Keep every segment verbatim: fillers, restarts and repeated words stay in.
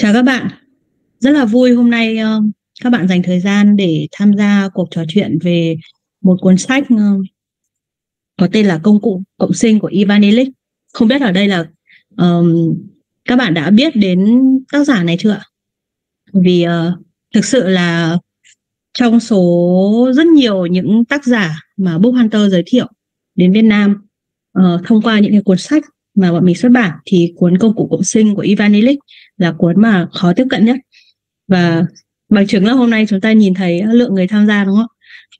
Chào các bạn, rất là vui hôm nay ờ, các bạn dành thời gian để tham gia cuộc trò chuyện về một cuốn sách ờ, có tên là Công cụ cộng sinh của Ivan Illich. Không biết ở đây là ờm, các bạn đã biết đến tác giả này chưa ạ? Vì ờ, thực sự là trong số rất nhiều những tác giả mà Book Hunter giới thiệu đến Việt Nam ờ, thông qua những cái cuốn sách mà bọn mình xuất bản thì cuốn Công cụ cộng sinh của Ivan Illich là cuốn mà khó tiếp cận nhất. Và bằng chứng là hôm nay chúng ta nhìn thấy lượng người tham gia đúng không?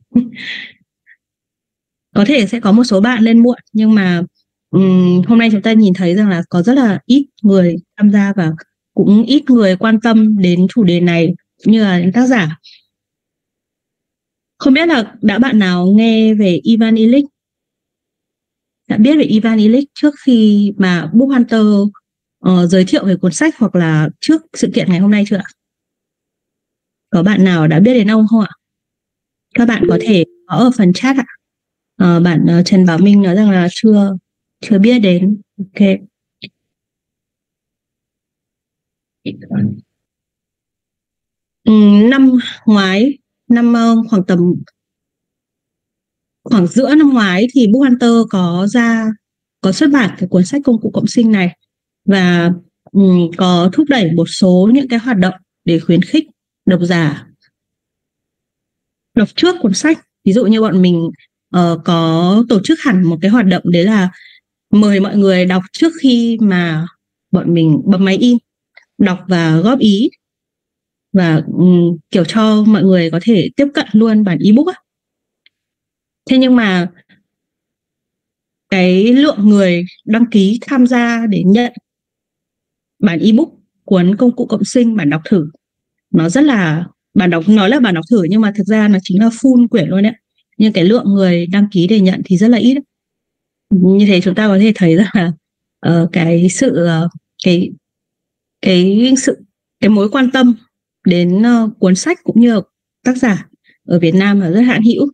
Có thể sẽ có một số bạn lên muộn nhưng mà um, hôm nay chúng ta nhìn thấy rằng là có rất là ít người tham gia và cũng ít người quan tâm đến chủ đề này cũng như là những tác giả. Không biết là đã bạn nào nghe về Ivan Illich, đã biết về Ivan Illich trước khi mà Book Hunter uh, giới thiệu về cuốn sách hoặc là trước sự kiện ngày hôm nay chưa ạ? Có bạn nào đã biết đến ông không ạ? Các bạn có thể có ở phần chat ạ. Ờ, bạn uh, Trần Bảo Minh nói rằng là chưa chưa biết đến. Ok. Ừ, năm ngoái, năm uh, khoảng tầm khoảng giữa năm ngoái thì Book Hunter có ra có xuất bản cái cuốn sách Công cụ cộng sinh này và um, có thúc đẩy một số những cái hoạt động để khuyến khích độc giả đọc trước cuốn sách. Ví dụ như bọn mình uh, có tổ chức hẳn một cái hoạt động đấy là mời mọi người đọc trước khi mà bọn mình bấm máy in, đọc và góp ý và um, kiểu cho mọi người có thể tiếp cận luôn bản ebook á. Thế nhưng mà cái lượng người đăng ký tham gia để nhận bản ebook cuốn Công cụ cộng sinh bản đọc thử nó rất là bản đọc nói là bản đọc thử nhưng mà thực ra nó chính là full quyển luôn đấy. Nhưng cái lượng người đăng ký để nhận thì rất là ít. Như thế chúng ta có thể thấy rằng là uh, cái sự uh, cái cái sự cái mối quan tâm đến uh, cuốn sách cũng như tác giả ở Việt Nam là rất hạn hữu.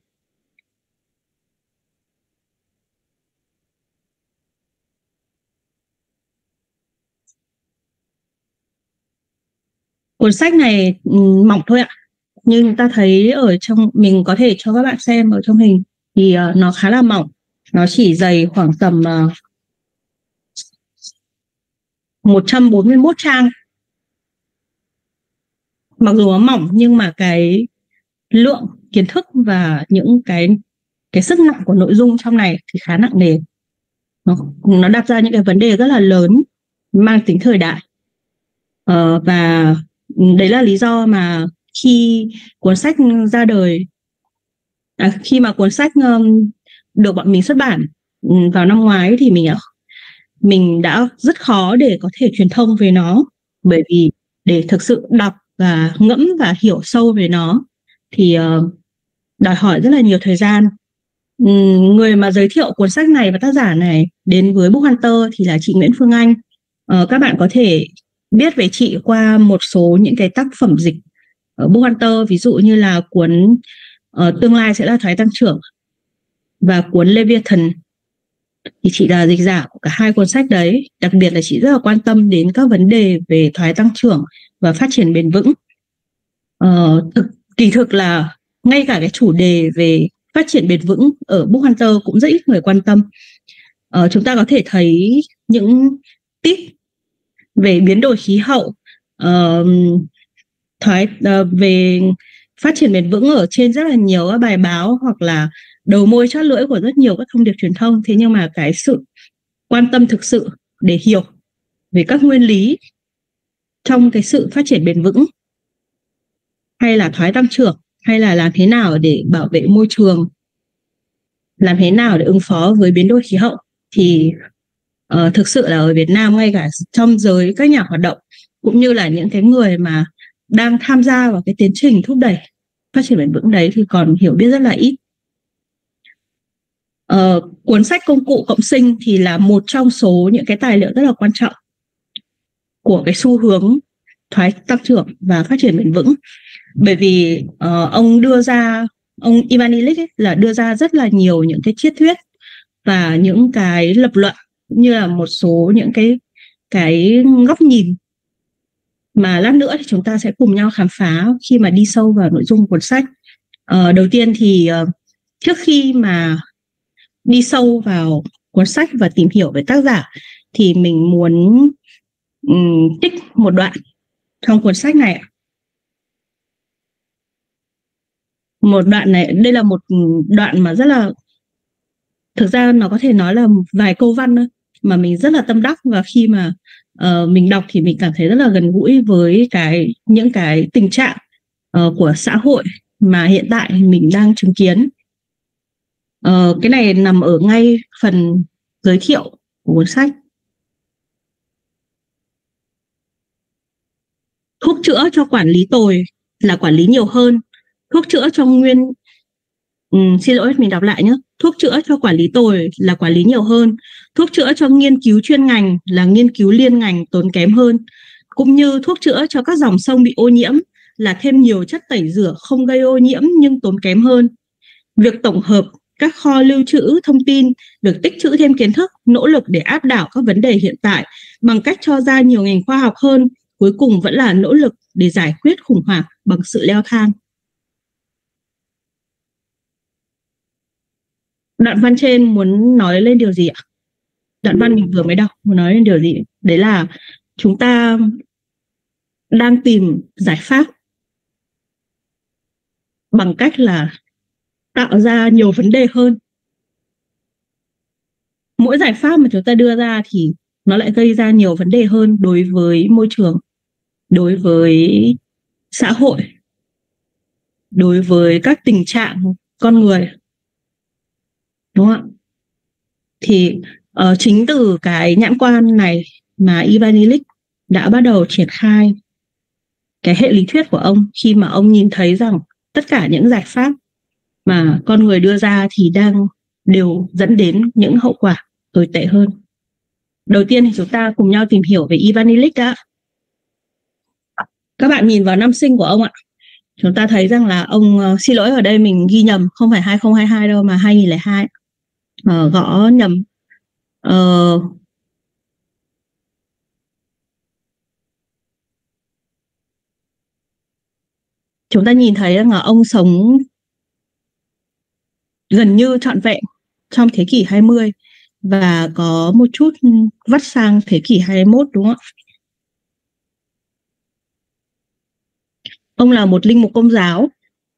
Cuốn sách này um, mỏng thôi ạ. Như chúng ta thấy ở trong, mình có thể cho các bạn xem ở trong hình thì uh, nó khá là mỏng. Nó chỉ dày khoảng tầm uh, một trăm bốn mươi mốt trang. Mặc dù nó mỏng nhưng mà cái lượng kiến thức và những cái cái sức nặng của nội dung trong này thì khá nặng nề. Nó, nó đặt ra những cái vấn đề rất là lớn mang tính thời đại. Ờ, và đấy là lý do mà khi cuốn sách ra đời, à, khi mà cuốn sách um, được bọn mình xuất bản um, vào năm ngoái thì mình đã, mình đã rất khó để có thể truyền thông về nó, bởi vì để thực sự đọc và ngẫm và hiểu sâu về nó thì uh, đòi hỏi rất là nhiều thời gian. Um, người mà giới thiệu cuốn sách này và tác giả này đến với Book Hunter thì là chị Nguyễn Phương Anh. Uh, các bạn có thể biết về chị qua một số những cái tác phẩm dịch ở Book Hunter, ví dụ như là cuốn uh, Tương lai sẽ là thoái tăng trưởng và cuốn Leviathan. Thì chị là dịch giả của cả hai cuốn sách đấy. Đặc biệt là chị rất là quan tâm đến các vấn đề về thoái tăng trưởng và phát triển bền vững. Uh, thực, kỳ thực là ngay cả cái chủ đề về phát triển bền vững ở Book Hunter cũng rất ít người quan tâm. Uh, chúng ta có thể thấy những tip về biến đổi khí hậu, uh, thoái uh, về phát triển bền vững ở trên rất là nhiều các bài báo hoặc là đầu môi chót lưỡi của rất nhiều các thông điệp truyền thông. Thế nhưng mà cái sự quan tâm thực sự để hiểu về các nguyên lý trong cái sự phát triển bền vững hay là thoái tăng trưởng, hay là làm thế nào để bảo vệ môi trường, làm thế nào để ứng phó với biến đổi khí hậu thì uh, thực sự là ở Việt Nam, ngay cả trong giới các nhà hoạt động cũng như là những cái người mà đang tham gia vào cái tiến trình thúc đẩy phát triển bền vững đấy thì còn hiểu biết rất là ít. Uh, cuốn sách Công cụ cộng sinh thì là một trong số những cái tài liệu rất là quan trọng của cái xu hướng thoái tăng trưởng và phát triển bền vững, bởi vì uh, ông đưa ra ông Ivan Illich ấy, là đưa ra rất là nhiều những cái triết thuyết và những cái lập luận cũng như là một số những cái cái góc nhìn mà lát nữa thì chúng ta sẽ cùng nhau khám phá khi mà đi sâu vào nội dung cuốn sách. Ờ, đầu tiên thì uh, trước khi mà đi sâu vào cuốn sách và tìm hiểu về tác giả thì mình muốn um, trích một đoạn trong cuốn sách này. Một đoạn này, đây là một đoạn mà rất là, thực ra nó có thể nói là vài câu văn thôi mà mình rất là tâm đắc, và khi mà uh, mình đọc thì mình cảm thấy rất là gần gũi với cái những cái tình trạng uh, của xã hội mà hiện tại mình đang chứng kiến. Uh, cái này nằm ở ngay phần giới thiệu của cuốn sách. Thuốc chữa cho quản lý tồi là quản lý nhiều hơn. Thuốc chữa cho nguyên ừ, xin lỗi mình đọc lại nhé. Thuốc chữa cho quản lý tồi là quản lý nhiều hơn. Thuốc chữa cho nghiên cứu chuyên ngành là nghiên cứu liên ngành tốn kém hơn. Cũng như thuốc chữa cho các dòng sông bị ô nhiễm là thêm nhiều chất tẩy rửa không gây ô nhiễm nhưng tốn kém hơn. Việc tổng hợp các kho lưu trữ thông tin, việc tích trữ thêm kiến thức, nỗ lực để áp đảo các vấn đề hiện tại bằng cách cho ra nhiều ngành khoa học hơn, cuối cùng vẫn là nỗ lực để giải quyết khủng hoảng bằng sự leo thang. Đoạn văn trên muốn nói lên điều gì ạ? Đoạn văn mình vừa mới đọc muốn nói lên điều gì? Đấy là chúng ta đang tìm giải pháp bằng cách là tạo ra nhiều vấn đề hơn. Mỗi giải pháp mà chúng ta đưa ra thì nó lại gây ra nhiều vấn đề hơn đối với môi trường, đối với xã hội, đối với các tình trạng con người, đúng không ạ? Thì uh, chính từ cái nhãn quan này mà Ivan Illich đã bắt đầu triển khai cái hệ lý thuyết của ông, khi mà ông nhìn thấy rằng tất cả những giải pháp mà con người đưa ra thì đang đều dẫn đến những hậu quả tồi tệ hơn. Đầu tiên thì chúng ta cùng nhau tìm hiểu về Ivan Illich đã. Các bạn nhìn vào năm sinh của ông ạ. Chúng ta thấy rằng là ông, uh, xin lỗi ở đây mình ghi nhầm, không phải hai không hai hai đâu mà hai nghìn lẻ hai. Uh, gõ nhầm. Uh, chúng ta nhìn thấy rằng là ông sống gần như trọn vẹn trong thế kỷ hai mươi và có một chút vắt sang thế kỷ hai mươi mốt, đúng không ạ? Ông là một linh mục công giáo.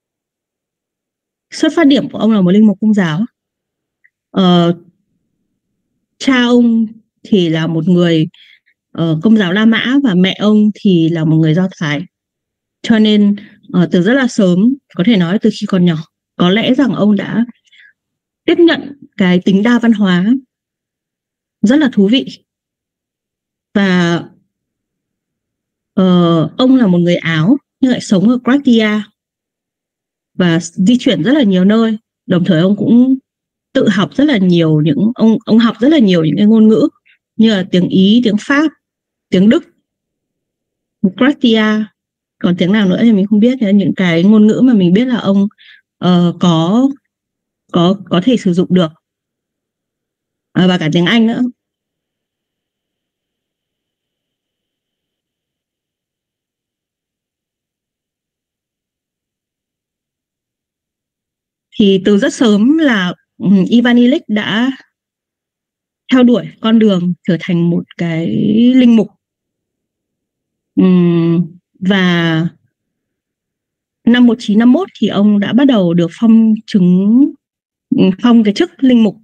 Xuất phát điểm của ông là một linh mục công giáo. Ờ, cha ông thì là một người uh, công giáo La Mã và mẹ ông thì là một người Do Thái. Cho nên uh, từ rất là sớm, có thể nói từ khi còn nhỏ, có lẽ rằng ông đã tiếp nhận cái tính đa văn hóa rất là thú vị. Và uh, ông là một người Áo nhưng lại sống ở Croatia và di chuyển rất là nhiều nơi. Đồng thời ông cũng tự học rất là nhiều những ông ông học rất là nhiều những cái ngôn ngữ như là tiếng Ý, tiếng Pháp, tiếng Đức, Croatia, còn tiếng nào nữa thì mình không biết. Những cái ngôn ngữ mà mình biết là ông uh, có có có thể sử dụng được, à, và cả tiếng Anh nữa. Thì từ rất sớm là um, Ivan Illich đã theo đuổi con đường trở thành một cái linh mục. Uhm, và năm một nghìn chín trăm năm mươi mốt thì ông đã bắt đầu được phong chứng phong cái chức linh mục.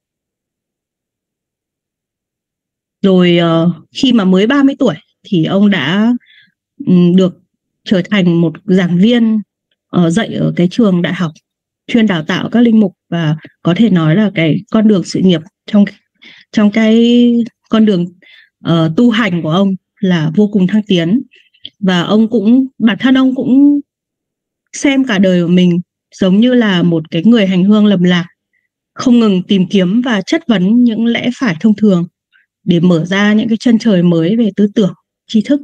Rồi uh, khi mà mới ba mươi tuổi thì ông đã um, được trở thành một giảng viên uh, dạy ở cái trường đại học chuyên đào tạo các linh mục, và có thể nói là cái con đường sự nghiệp trong trong cái con đường uh, tu hành của ông là vô cùng thăng tiến. Và ông cũng bản thân ông cũng xem cả đời của mình giống như là một cái người hành hương lầm lạc, không ngừng tìm kiếm và chất vấn những lẽ phải thông thường để mở ra những cái chân trời mới về tư tưởng, tri thức.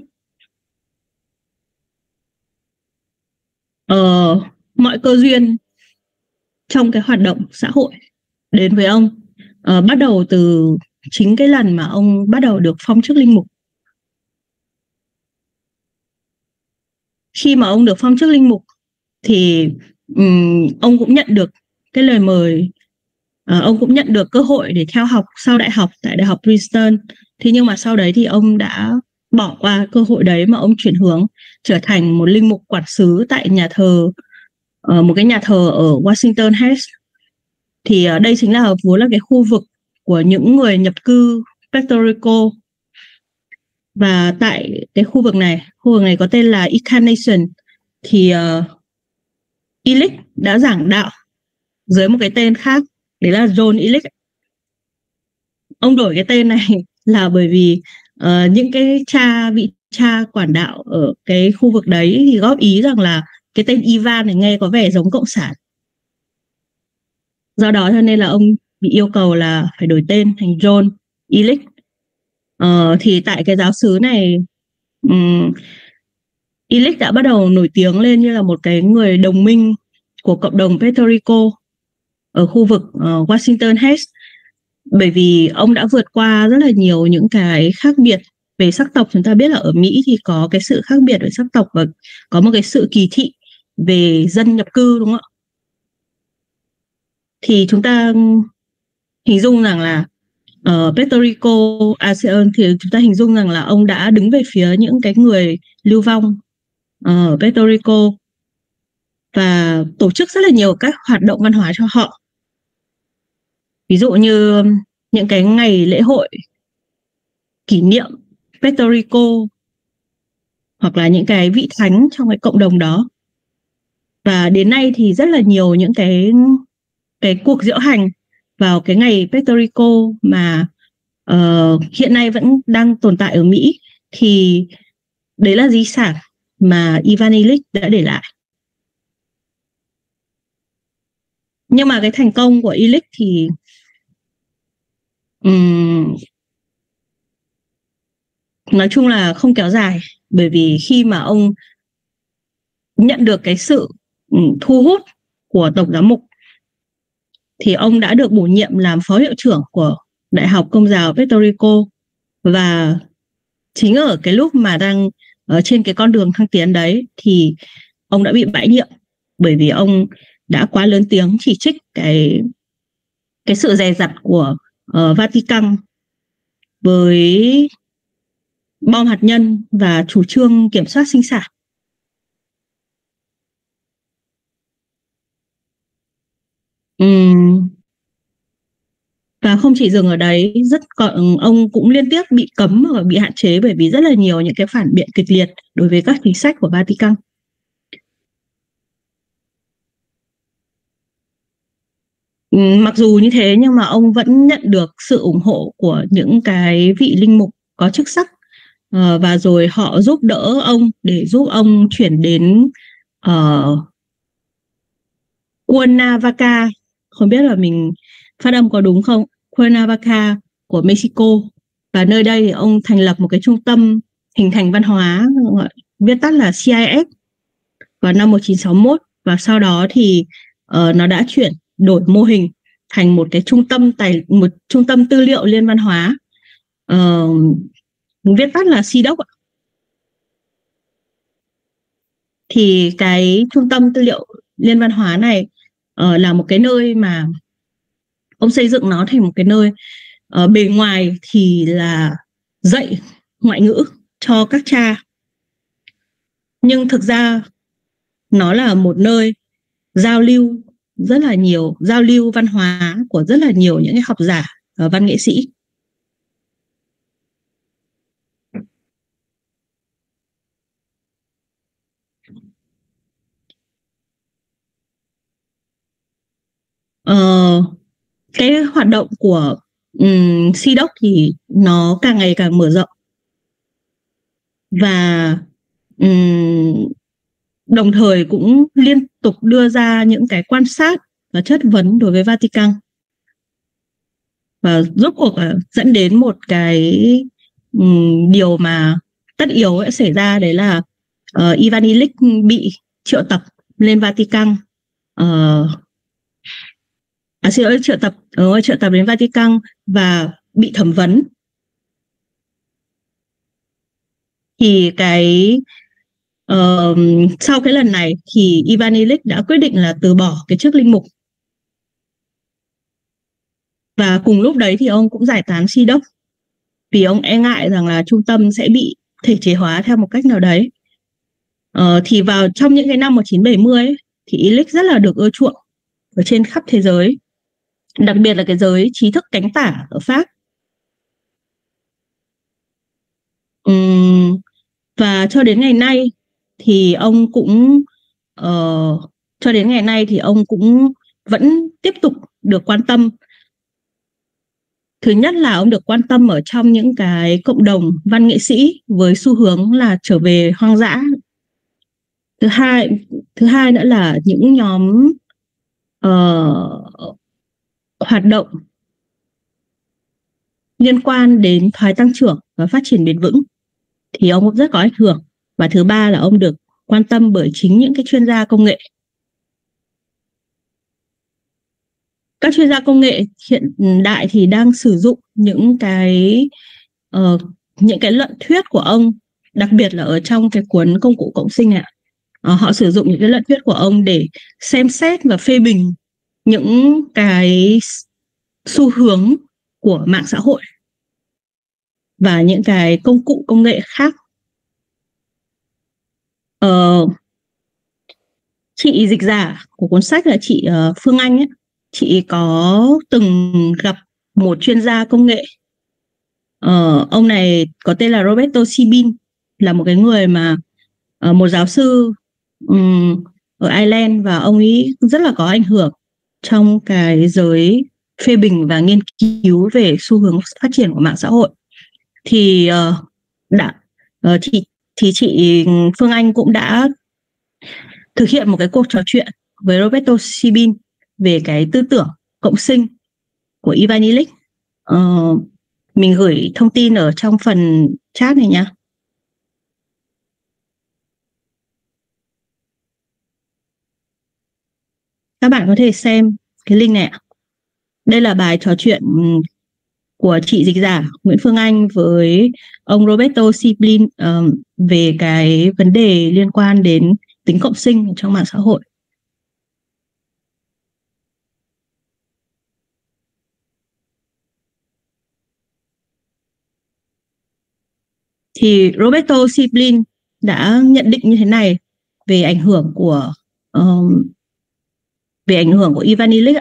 Ờ, mọi cơ duyên trong cái hoạt động xã hội đến với ông uh, bắt đầu từ chính cái lần mà ông bắt đầu được phong chức linh mục. khi mà ông được phong chức linh mục thì um, ông cũng nhận được cái lời mời, uh, ông cũng nhận được cơ hội để theo học sau đại học tại Đại học Princeton. Thế nhưng mà sau đấy thì ông đã bỏ qua cơ hội đấy mà ông chuyển hướng trở thành một linh mục quản xứ tại nhà thờ, uh, một cái nhà thờ ở Washington Heights. Thì uh, đây chính là vốn là cái khu vực của những người nhập cư Puerto Rico. Và tại cái khu vực này, khu vực này có tên là Incarnation, thì uh, Illich đã giảng đạo dưới một cái tên khác, đấy là John Illich. Ông đổi cái tên này là bởi vì uh, những cái cha vị cha quản đạo ở cái khu vực đấy thì góp ý rằng là cái tên Ivan này nghe có vẻ giống cộng sản. Do đó cho nên là ông bị yêu cầu là phải đổi tên thành John Illich. Uh, thì tại cái giáo xứ này, um, Illich đã bắt đầu nổi tiếng lên như là một cái người đồng minh của cộng đồng Puerto Rico ở khu vực uh, Washington Heights, bởi vì ông đã vượt qua rất là nhiều những cái khác biệt về sắc tộc. Chúng ta biết là ở Mỹ thì có cái sự khác biệt về sắc tộc và có một cái sự kỳ thị về dân nhập cư, đúng không ạ? Thì chúng ta hình dung rằng là ở uh, Puerto Rico, ASEAN, thì chúng ta hình dung rằng là ông đã đứng về phía những cái người lưu vong ở uh, Puerto Rico và tổ chức rất là nhiều các hoạt động văn hóa cho họ. Ví dụ như những cái ngày lễ hội kỷ niệm Puerto Rico, hoặc là những cái vị thánh trong cái cộng đồng đó. Và đến nay thì rất là nhiều những cái cái cuộc diễu hành vào cái ngày Puerto Rico mà uh, hiện nay vẫn đang tồn tại ở Mỹ, thì đấy là di sản mà Ivan Illich đã để lại. Nhưng mà cái thành công của Illich thì um, nói chung là không kéo dài, bởi vì khi mà ông nhận được cái sự um, thu hút của Tổng giám mục thì ông đã được bổ nhiệm làm phó hiệu trưởng của Đại học Công giáo Puerto Rico. Và chính ở cái lúc mà đang ở trên cái con đường thăng tiến đấy thì ông đã bị bãi nhiệm, bởi vì ông đã quá lớn tiếng chỉ trích cái cái sự dè dặt của uh, Vatican với bom hạt nhân và chủ trương kiểm soát sinh sản. Uhm. Và không chỉ dừng ở đấy, rất còn ông cũng liên tiếp bị cấm và bị hạn chế bởi vì rất là nhiều những cái phản biện kịch liệt đối với các chính sách của Vatican. Mặc dù như thế nhưng mà ông vẫn nhận được sự ủng hộ của những cái vị linh mục có chức sắc, và rồi họ giúp đỡ ông để giúp ông chuyển đến uh, Cuernavaca, không biết là mình phát âm có đúng không, Cuernavaca của Mexico. Và nơi đây thì ông thành lập một cái trung tâm hình thành văn hóa, viết tắt là xê i ét, vào năm một nghìn chín trăm sáu mươi mốt. Và sau đó thì uh, nó đã chuyển đổi mô hình thành một cái trung tâm tài một trung tâm tư liệu liên văn hóa, uh, viết tắt là xê i đê ô xê. Thì cái trung tâm tư liệu liên văn hóa này uh, là một cái nơi mà ông xây dựng nó thành một cái nơi uh, bề ngoài thì là dạy ngoại ngữ cho các cha, nhưng thực ra nó là một nơi giao lưu rất là nhiều, giao lưu văn hóa của rất là nhiều những cái học giả và văn nghệ sĩ. Ờ, cái hoạt động của um, xê i đê ô xê thì nó càng ngày càng mở rộng, và um, đồng thời cũng liên tục đưa ra những cái quan sát và chất vấn đối với Vatican. Và rốt cuộc dẫn đến một cái um, điều mà tất yếu sẽ xảy ra, đấy là uh, Ivan Illich bị triệu tập lên Vatican, uh, à, xin lỗi, triệu tập uh, triệu tập đến Vatican và bị thẩm vấn. Ờ, Sau cái lần này thì Ivan Illich đã quyết định là từ bỏ cái chức linh mục, và cùng lúc đấy thì ông cũng giải tán si đốc vì ông e ngại rằng là trung tâm sẽ bị thể chế hóa theo một cách nào đấy. Ờ, thì vào trong những cái năm một nghìn chín trăm bảy mươi ấy, thì Illich rất là được ưa chuộng ở trên khắp thế giới, đặc biệt là cái giới trí thức cánh tả ở Pháp. Ừm, và cho đến ngày nay thì ông cũng ờ, cho đến ngày nay thì ông cũng vẫn tiếp tục được quan tâm. Thứ nhất là ông được quan tâm ở trong những cái cộng đồng văn nghệ sĩ với xu hướng là trở về hoang dã. Thứ hai, thứ hai nữa là những nhóm uh, hoạt động liên quan đến thoái tăng trưởng và phát triển bền vững thì ông cũng rất có ảnh hưởng. Và thứ ba là ông được quan tâm bởi chính những cái chuyên gia công nghệ. Các chuyên gia công nghệ hiện đại thì đang sử dụng những cái uh, những cái luận thuyết của ông, đặc biệt là ở trong cái cuốn Công cụ cộng sinh này. Uh, họ sử dụng những cái luận thuyết của ông để xem xét và phê bình những cái xu hướng của mạng xã hội và những cái công cụ công nghệ khác. Uh, chị dịch giả của cuốn sách là chị uh, Phương Anh ấy, chị có từng gặp một chuyên gia công nghệ. Uh, ông này có tên là Roberto Sibin, là một cái người mà uh, một giáo sư um, ở Ireland, và ông ấy rất là có ảnh hưởng trong cái giới phê bình và nghiên cứu về xu hướng phát triển của mạng xã hội. Thì uh, đã uh, thì thì chị Phương Anh cũng đã thực hiện một cái cuộc trò chuyện với Roberto Sibin về cái tư tưởng cộng sinh của Ivan Illich. Uh, mình gửi thông tin ở trong phần chat này nhé. Các bạn có thể xem cái link này. Đây là bài trò chuyện của chị dịch giả Nguyễn Phương Anh với ông Roberto Sibin uh, về cái vấn đề liên quan đến tính cộng sinh trong mạng xã hội. Thì Roberto Sibin đã nhận định như thế này về ảnh hưởng của um, về ảnh hưởng của Ivan Illich.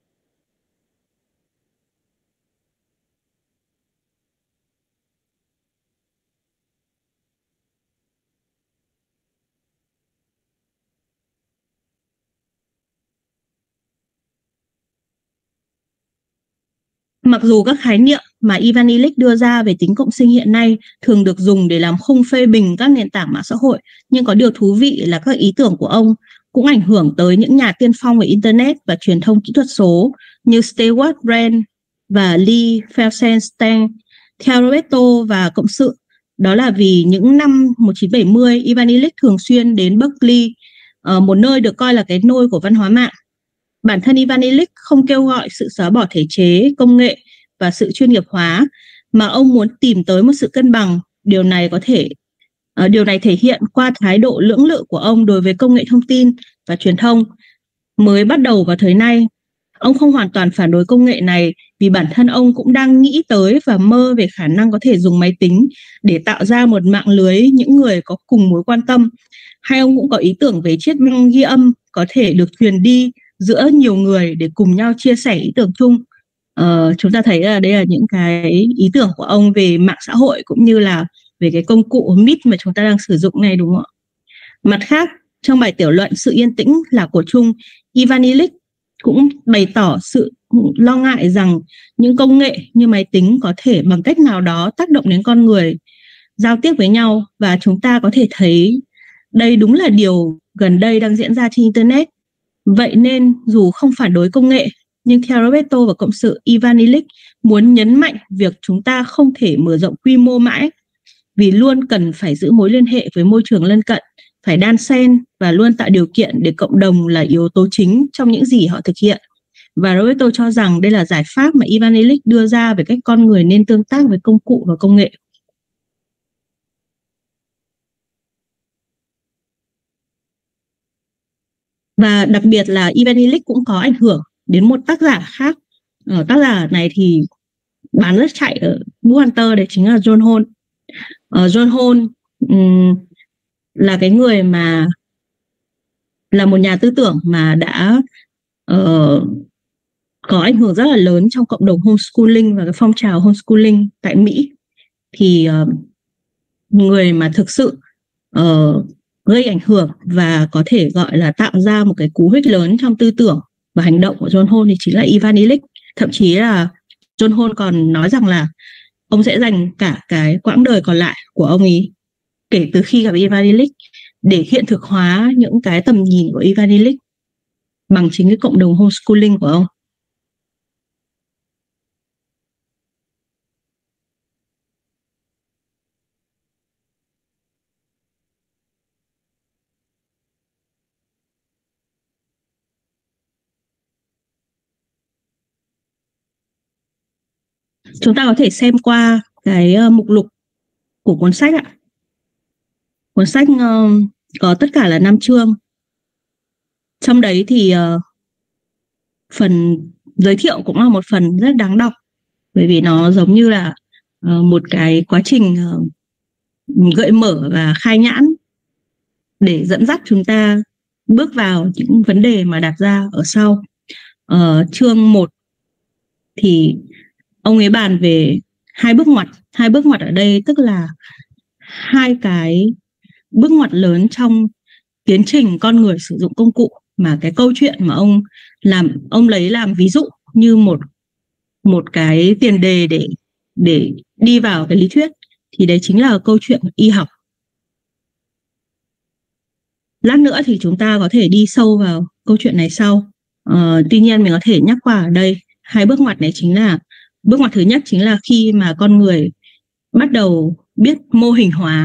Mặc dù các khái niệm mà Ivan Illich đưa ra về tính cộng sinh hiện nay thường được dùng để làm khung phê bình các nền tảng mạng xã hội, nhưng có điều thú vị là các ý tưởng của ông cũng ảnh hưởng tới những nhà tiên phong về Internet và truyền thông kỹ thuật số như Stewart Brand và Lee Felsenstein. Theo Roberto và cộng sự, đó là vì những năm một nghìn chín trăm bảy mươi, Ivan Illich thường xuyên đến Berkeley, một nơi được coi là cái nôi của văn hóa mạng. Bản thân Ivan Illich không kêu gọi sự xóa bỏ thể chế, công nghệ và sự chuyên nghiệp hóa, mà ông muốn tìm tới một sự cân bằng. Điều này có thể uh, điều này thể hiện qua thái độ lưỡng lự của ông đối với công nghệ thông tin và truyền thông. Mới bắt đầu vào thời nay, ông không hoàn toàn phản đối công nghệ này vì bản thân ông cũng đang nghĩ tới và mơ về khả năng có thể dùng máy tính để tạo ra một mạng lưới những người có cùng mối quan tâm. Hay ông cũng có ý tưởng về chiếc băng ghi âm có thể được truyền đi giữa nhiều người để cùng nhau chia sẻ ý tưởng chung. Ờ, chúng ta thấy là đây là những cái ý tưởng của ông về mạng xã hội cũng như là về cái công cụ Meet mà chúng ta đang sử dụng này, đúng không ạ? Mặt khác, trong bài tiểu luận Sự yên tĩnh là của chung, Ivan Illich cũng bày tỏ sự lo ngại rằng những công nghệ như máy tính có thể bằng cách nào đó tác động đến con người giao tiếp với nhau, và chúng ta có thể thấy đây đúng là điều gần đây đang diễn ra trên Internet. Vậy nên dù không phản đối công nghệ, nhưng theo Roberto và cộng sự, Ivan Illich muốn nhấn mạnh việc chúng ta không thể mở rộng quy mô mãi, vì luôn cần phải giữ mối liên hệ với môi trường lân cận, phải đan xen và luôn tạo điều kiện để cộng đồng là yếu tố chính trong những gì họ thực hiện. Và Roberto cho rằng đây là giải pháp mà Ivan Illich đưa ra về cách con người nên tương tác với công cụ và công nghệ. Và đặc biệt là Ivan Illich cũng có ảnh hưởng đến một tác giả khác. Ở tác giả này thì bán rất chạy ở Book Hunter, đấy chính là John Hall. Uh, John Hall um, là cái người mà là một nhà tư tưởng mà đã uh, có ảnh hưởng rất là lớn trong cộng đồng homeschooling và cái phong trào homeschooling tại Mỹ. Thì uh, người mà thực sự uh, gây ảnh hưởng và có thể gọi là tạo ra một cái cú hích lớn trong tư tưởng và hành động của John Hall thì chính là Ivan Illich. Thậm chí là John Hall còn nói rằng là ông sẽ dành cả cái quãng đời còn lại của ông ấy kể từ khi gặp Ivan Illich để hiện thực hóa những cái tầm nhìn của Ivan Illich bằng chính cái cộng đồng homeschooling của ông. Chúng ta có thể xem qua cái uh, mục lục của cuốn sách ạ. Cuốn sách uh, có tất cả là năm chương. Trong đấy thì uh, phần giới thiệu cũng là một phần rất đáng đọc, bởi vì nó giống như là uh, một cái quá trình uh, gợi mở và khai nhãn để dẫn dắt chúng ta bước vào những vấn đề mà đặt ra ở sau. Uh, chương một thì ông ấy bàn về hai bước ngoặt. Hai bước ngoặt ở đây tức là hai cái bước ngoặt lớn trong tiến trình con người sử dụng công cụ, mà cái câu chuyện mà ông làm ông lấy làm ví dụ như một một cái tiền đề để để đi vào cái lý thuyết thì đấy chính là câu chuyện y học. Lát nữa thì chúng ta có thể đi sâu vào câu chuyện này sau. Ờ, tuy nhiên mình có thể nhắc qua ở đây hai bước ngoặt này chính là bước ngoặt thứ nhất chính là khi mà con người bắt đầu biết mô hình hóa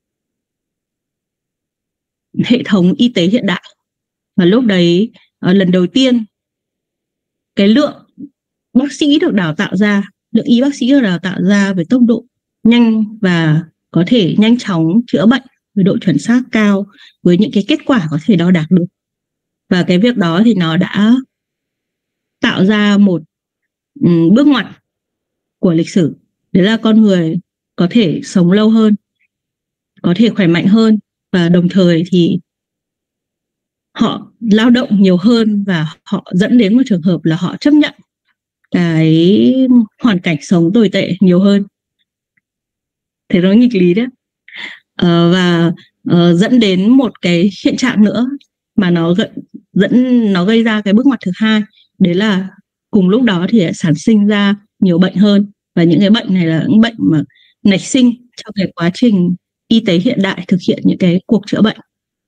hệ thống y tế hiện đại. Và lúc đấy uh, lần đầu tiên cái lượng bác sĩ được đào tạo ra, lượng y bác sĩ được đào tạo ra với tốc độ nhanh và có thể nhanh chóng chữa bệnh với độ chuẩn xác cao, với những cái kết quả có thể đo đạc được. Và cái việc đó thì nó đã tạo ra một um, bước ngoặt của lịch sử. Đấy là con người có thể sống lâu hơn, có thể khỏe mạnh hơn, và đồng thời thì họ lao động nhiều hơn, và họ dẫn đến một trường hợp là họ chấp nhận cái hoàn cảnh sống tồi tệ nhiều hơn. Thế nó nghịch lý đấy. Ờ, và uh, dẫn đến một cái hiện trạng nữa mà nó gợi, dẫn nó gây ra cái bước ngoặt thứ hai, đấy là cùng lúc đó thì sản sinh ra nhiều bệnh hơn, và những cái bệnh này là những bệnh mà nảy sinh trong cái quá trình y tế hiện đại thực hiện những cái cuộc chữa bệnh.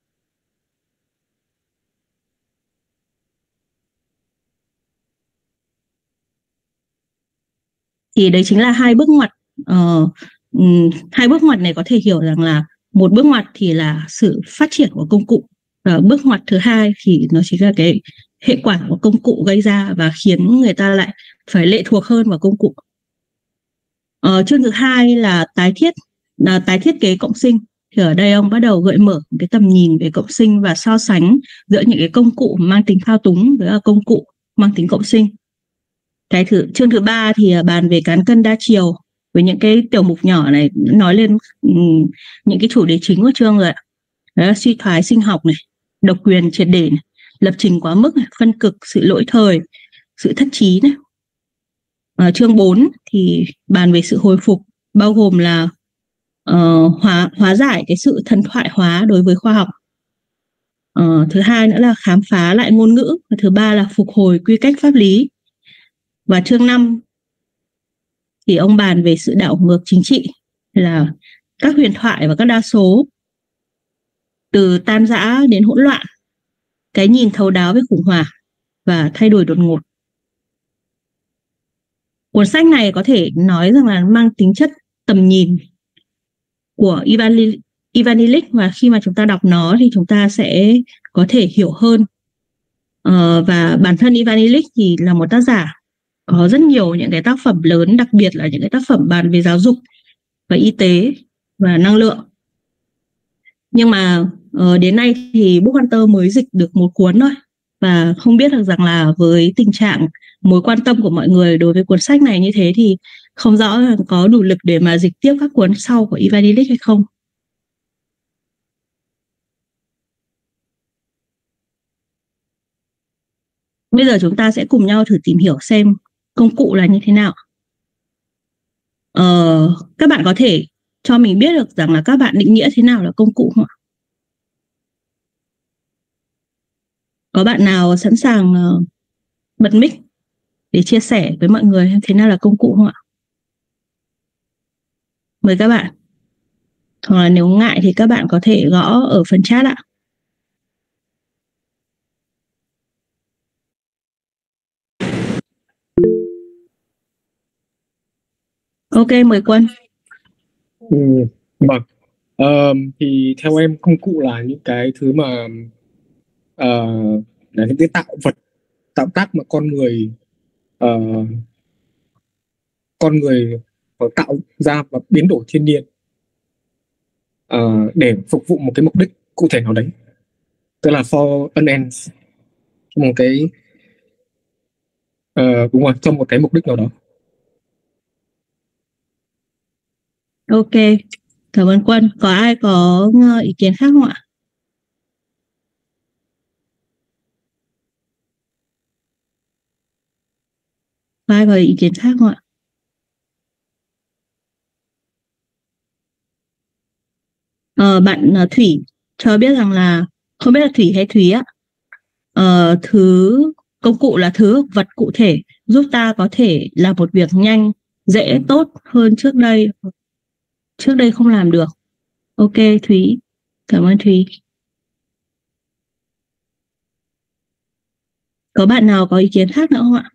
Thì đấy chính là hai bước ngoặt. Ờ, um, hai bước ngoặt này có thể hiểu rằng là một bước ngoặt thì là sự phát triển của công cụ, và bước ngoặt thứ hai thì nó chính là cái hệ quả của công cụ gây ra và khiến người ta lại phải lệ thuộc hơn vào công cụ. Ờ, chương thứ hai là tái thiết là tái thiết kế cộng sinh. Thì ở đây ông bắt đầu gợi mở cái tầm nhìn về cộng sinh và so sánh giữa những cái công cụ mang tính thao túng với công cụ mang tính cộng sinh. Cái thứ chương thứ ba thì bàn về cán cân đa chiều, với những cái tiểu mục nhỏ này nói lên um, những cái chủ đề chính của chương rồi ạ. Đó là suy thoái sinh học này, độc quyền triệt để này, lập trình quá mức này, phân cực, sự lỗi thời, sự thất trí này. À, chương bốn thì bàn về sự hồi phục, bao gồm là uh, hóa hóa giải cái sự thần thoại hóa đối với khoa học. Uh, thứ hai nữa là khám phá lại ngôn ngữ, và thứ ba là phục hồi quy cách pháp lý. Và chương năm thì ông bàn về sự đảo ngược chính trị, là các huyền thoại và các đa số, từ tan rã đến hỗn loạn, cái nhìn thấu đáo với khủng hoảng và thay đổi đột ngột. Cuốn sách này có thể nói rằng là mang tính chất tầm nhìn của Ivan, Ivan Illich, và khi mà chúng ta đọc nó thì chúng ta sẽ có thể hiểu hơn. Ờ, và bản thân Ivan Illich thì là một tác giả có rất nhiều những cái tác phẩm lớn, đặc biệt là những cái tác phẩm bàn về giáo dục và y tế và năng lượng. Nhưng mà Ờ, đến nay thì Book Hunter mới dịch được một cuốn thôi, và không biết được rằng là với tình trạng mối quan tâm của mọi người đối với cuốn sách này như thế thì không rõ là có đủ lực để mà dịch tiếp các cuốn sau của Ivan Illich hay không. Bây giờ chúng ta sẽ cùng nhau thử tìm hiểu xem công cụ là như thế nào. Ờ, các bạn có thể cho mình biết được rằng là các bạn định nghĩa thế nào là công cụ không ạ? Có bạn nào sẵn sàng uh, bật mic để chia sẻ với mọi người thế nào là công cụ không ạ? Mời các bạn. Hoặc là nếu ngại thì các bạn có thể gõ ở phần chat ạ. Ok, mời Quân. Ừ, vâng. Ờ, thì theo em công cụ là những cái thứ mà ờ, là những cái tạo vật, tạo tác mà con người ờ, con người ờ, tạo ra và biến đổi thiên nhiên ờ, để phục vụ một cái mục đích cụ thể nào đấy, tức là for an end, một cái ờ, đúng rồi, trong một cái mục đích nào đó. Ok, cảm ơn Quân. Có ai có ờ, ý kiến khác không ạ? Có ai có ý kiến khác không ạ? Ờ, bạn ờ, Thủy cho biết rằng là không biết là Thủy hay Thúy á. Ờ, thứ công cụ là thứ vật cụ thể giúp ta có thể làm một việc nhanh, dễ, tốt hơn trước đây. Trước đây không làm được. Ok, Thúy. Cảm ơn Thúy. Có bạn nào có ý kiến khác nữa không ạ?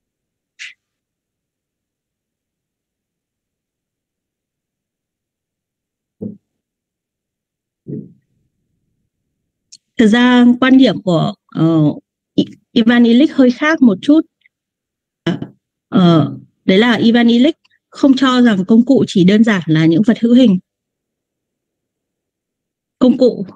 Thực ra quan điểm của uh, Ivan Illich hơi khác một chút. Uh, đấy là Ivan Illich không cho rằng công cụ chỉ đơn giản là những vật hữu hình. Công cụ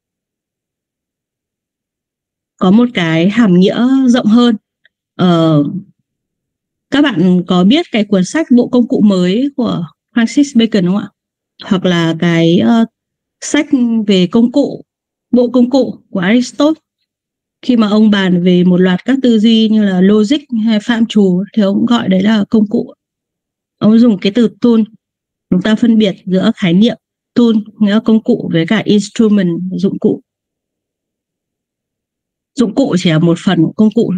có một cái hàm nghĩa rộng hơn. Uh, các bạn có biết cái cuốn sách Bộ công cụ mới của Francis Bacon không ạ? Hoặc là cái uh, sách về công cụ, Bộ công cụ của Aristotle, khi mà ông bàn về một loạt các tư duy như là logic hay phạm trù thì ông gọi đấy là công cụ. Ông dùng cái từ tool. Chúng ta phân biệt giữa khái niệm tool nghĩa là công cụ với cả instrument, dụng cụ. Dụng cụ chỉ là một phần của công cụ.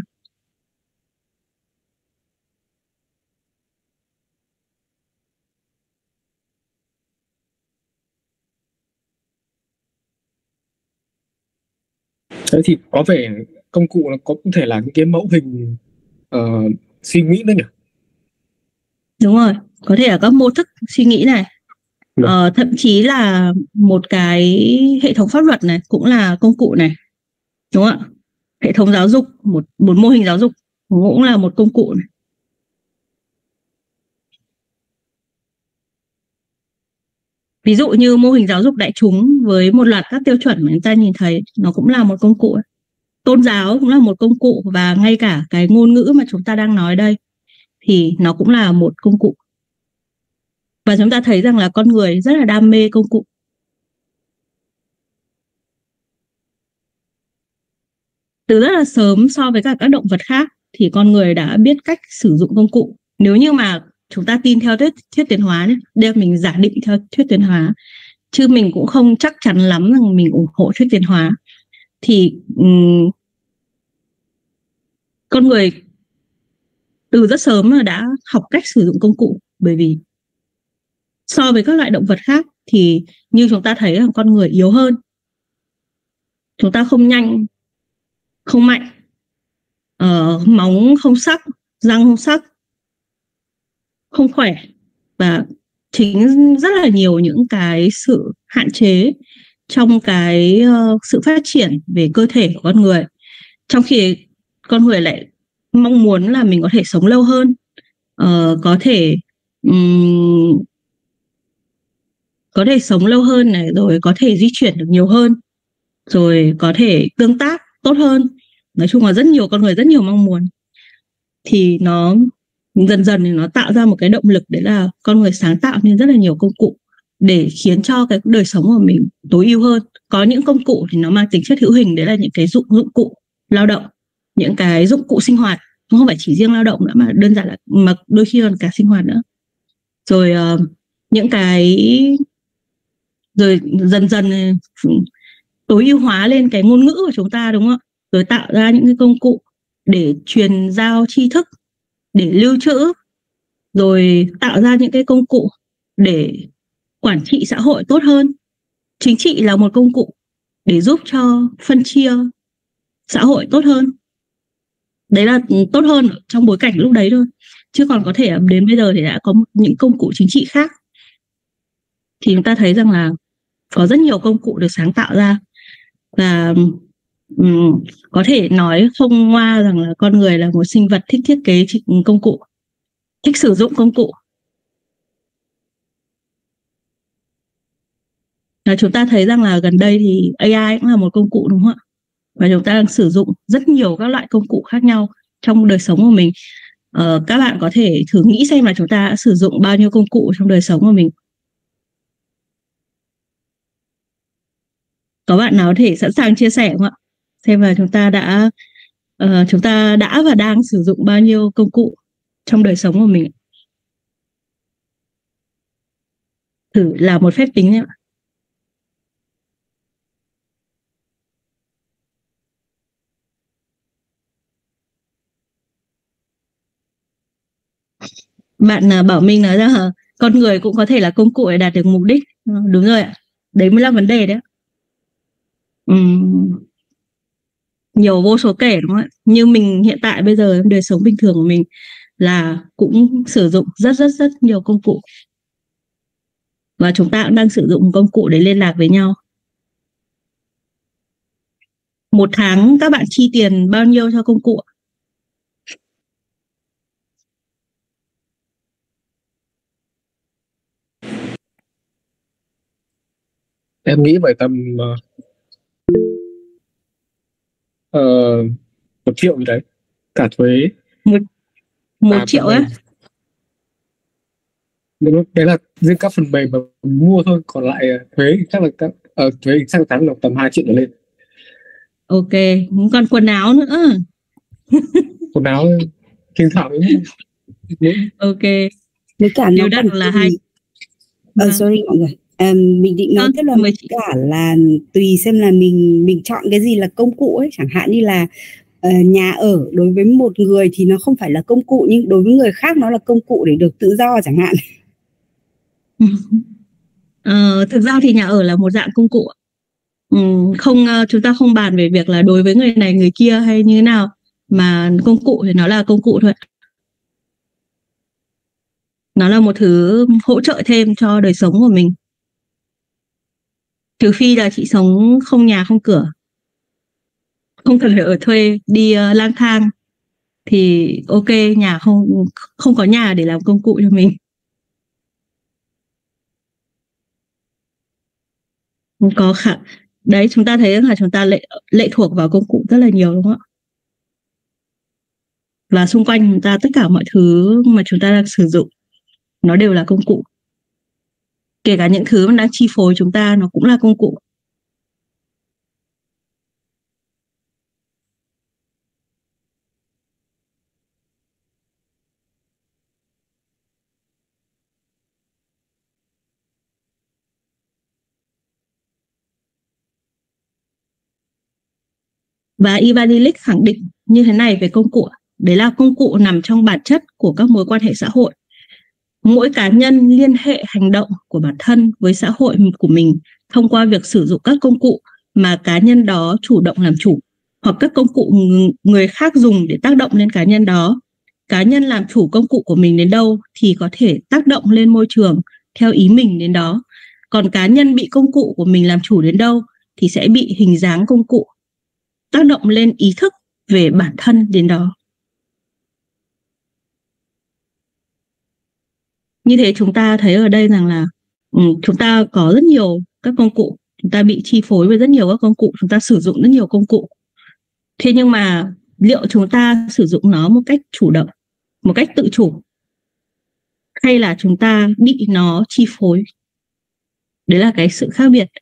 Thế thì có vẻ công cụ nó có cũng thể là những cái mẫu hình uh, suy nghĩ nữa nhỉ? Đúng rồi, có thể là các mô thức suy nghĩ này, ờ, thậm chí là một cái hệ thống pháp luật này cũng là công cụ này, đúng không ạ? Hệ thống giáo dục, một một mô hình giáo dục cũng là một công cụ này. Ví dụ như mô hình giáo dục đại chúng với một loạt các tiêu chuẩn mà chúng ta nhìn thấy, nó cũng là một công cụ. Tôn giáo cũng là một công cụ, và ngay cả cái ngôn ngữ mà chúng ta đang nói đây thì nó cũng là một công cụ. Và chúng ta thấy rằng là con người rất là đam mê công cụ. Từ rất là sớm so với cả các động vật khác thì con người đã biết cách sử dụng công cụ. Nếu như mà chúng ta tin theo thuyết, thuyết tiến hóa nhé, đây mình giả định theo thuyết tiến hóa, chứ mình cũng không chắc chắn lắm rằng mình ủng hộ thuyết tiến hóa. Thì um, con người từ rất sớm là đã học cách sử dụng công cụ, bởi vì so với các loại động vật khác thì như chúng ta thấy là con người yếu hơn. Chúng ta không nhanh, không mạnh, uh, móng không sắc, răng không sắc, không khỏe, và chính rất là nhiều những cái sự hạn chế trong cái uh, sự phát triển về cơ thể của con người. Trong khi con người lại mong muốn là mình có thể sống lâu hơn, uh, có thể um, có thể sống lâu hơn này, rồi có thể di chuyển được nhiều hơn. rồi có thể tương tác tốt hơn. Nói chung là rất nhiều con người rất nhiều mong muốn, thì nó dần dần thì nó tạo ra một cái động lực, đấy là con người sáng tạo nên rất là nhiều công cụ để khiến cho cái đời sống của mình tối ưu hơn. Có những công cụ thì nó mang tính chất hữu hình, đấy là những cái dụng dụng cụ lao động, những cái dụng cụ sinh hoạt, không phải chỉ riêng lao động nữa mà đơn giản là mà đôi khi còn cả sinh hoạt nữa. Rồi uh, những cái rồi dần dần tối ưu hóa lên cái ngôn ngữ của chúng ta, đúng không ạ? Rồi tạo ra những cái công cụ để truyền giao tri thức, để lưu trữ, rồi tạo ra những cái công cụ để quản trị xã hội tốt hơn. Chính trị là một công cụ để giúp cho phân chia xã hội tốt hơn. Đấy là tốt hơn trong bối cảnh lúc đấy thôi. Chứ còn có thể đến bây giờ thì đã có những công cụ chính trị khác. Thì chúng ta thấy rằng là có rất nhiều công cụ được sáng tạo ra. Và um, có thể nói không ngoa rằng là con người là một sinh vật thích thiết kế công cụ, thích sử dụng công cụ. Và chúng ta thấy rằng là gần đây thì a i cũng là một công cụ, đúng không ạ? Và chúng ta đang sử dụng rất nhiều các loại công cụ khác nhau trong đời sống của mình. Ờ, các bạn có thể thử nghĩ xem là chúng ta đã sử dụng bao nhiêu công cụ trong đời sống của mình. Có bạn nào có thể sẵn sàng chia sẻ không ạ? Xem là chúng ta đã uh, chúng ta đã và đang sử dụng bao nhiêu công cụ trong đời sống của mình. Thử làm một phép tính nhé ạ. Bạn uh, Bảo Minh nói rằng uh, con người cũng có thể là công cụ để đạt được mục đích. Uh, đúng rồi ạ. Đấy mới là vấn đề đấy. Uhm, nhiều vô số kể, đúng không ạ? Như mình hiện tại bây giờ đời sống bình thường của mình là cũng sử dụng rất rất rất nhiều công cụ. Và chúng ta cũng đang sử dụng công cụ để liên lạc với nhau. Một tháng các bạn chi tiền bao nhiêu cho công cụ? Em nghĩ phải tầm uh, một triệu gì đấy, cả thuế. Một, một à, triệu á? Đấy là riêng các phần mềm mà mua thôi, còn lại thuế chắc là các uh, thuế sang tháng là tầm hai triệu trở lên. Ok, còn quần áo nữa. Quần áo thỉnh thoảng mới. Ok, với cả nó đặn là hai. Ờ, sorry mọi người, à, mình định nói tiếp là với cả là tùy xem là mình mình chọn cái gì là công cụ ấy. Chẳng hạn như là uh, nhà ở đối với một người thì nó không phải là công cụ, nhưng đối với người khác nó là công cụ để được tự do chẳng hạn. Ờ, thực ra thì nhà ở là một dạng công cụ. Ừ, không, chúng ta không bàn về việc là đối với người này người kia hay như thế nào, mà công cụ thì nó là công cụ thôi. Nó là một thứ hỗ trợ thêm cho đời sống của mình. Trừ phi là chị sống không nhà không cửa, không cần phải ở thuê, đi uh, lang thang, thì ok, nhà không không có nhà để làm công cụ cho mình. Có khả đấy, chúng ta thấy là chúng ta lệ lệ thuộc vào công cụ rất là nhiều, đúng không ạ? Và xung quanh chúng ta tất cả mọi thứ mà chúng ta đang sử dụng nó đều là công cụ. Kể cả những thứ mà đang chi phối chúng ta nó cũng là công cụ. Và Ivan Illich khẳng định như thế này về công cụ. Đấy là công cụ nằm trong bản chất của các mối quan hệ xã hội. Mỗi cá nhân liên hệ hành động của bản thân với xã hội của mình thông qua việc sử dụng các công cụ mà cá nhân đó chủ động làm chủ, hoặc các công cụ người khác dùng để tác động lên cá nhân đó. Cá nhân làm chủ công cụ của mình đến đâu thì có thể tác động lên môi trường theo ý mình đến đó. Còn cá nhân bị công cụ của mình làm chủ đến đâu thì sẽ bị hình dáng công cụ tác động lên ý thức về bản thân đến đó. Như thế chúng ta thấy ở đây rằng là um, chúng ta có rất nhiều các công cụ chúng ta bị chi phối bởi rất nhiều các công cụ, chúng ta sử dụng rất nhiều công cụ. Thế nhưng mà liệu chúng ta sử dụng nó một cách chủ động, một cách tự chủ, hay là chúng ta bị nó chi phối? Đấy là cái sự khác biệt.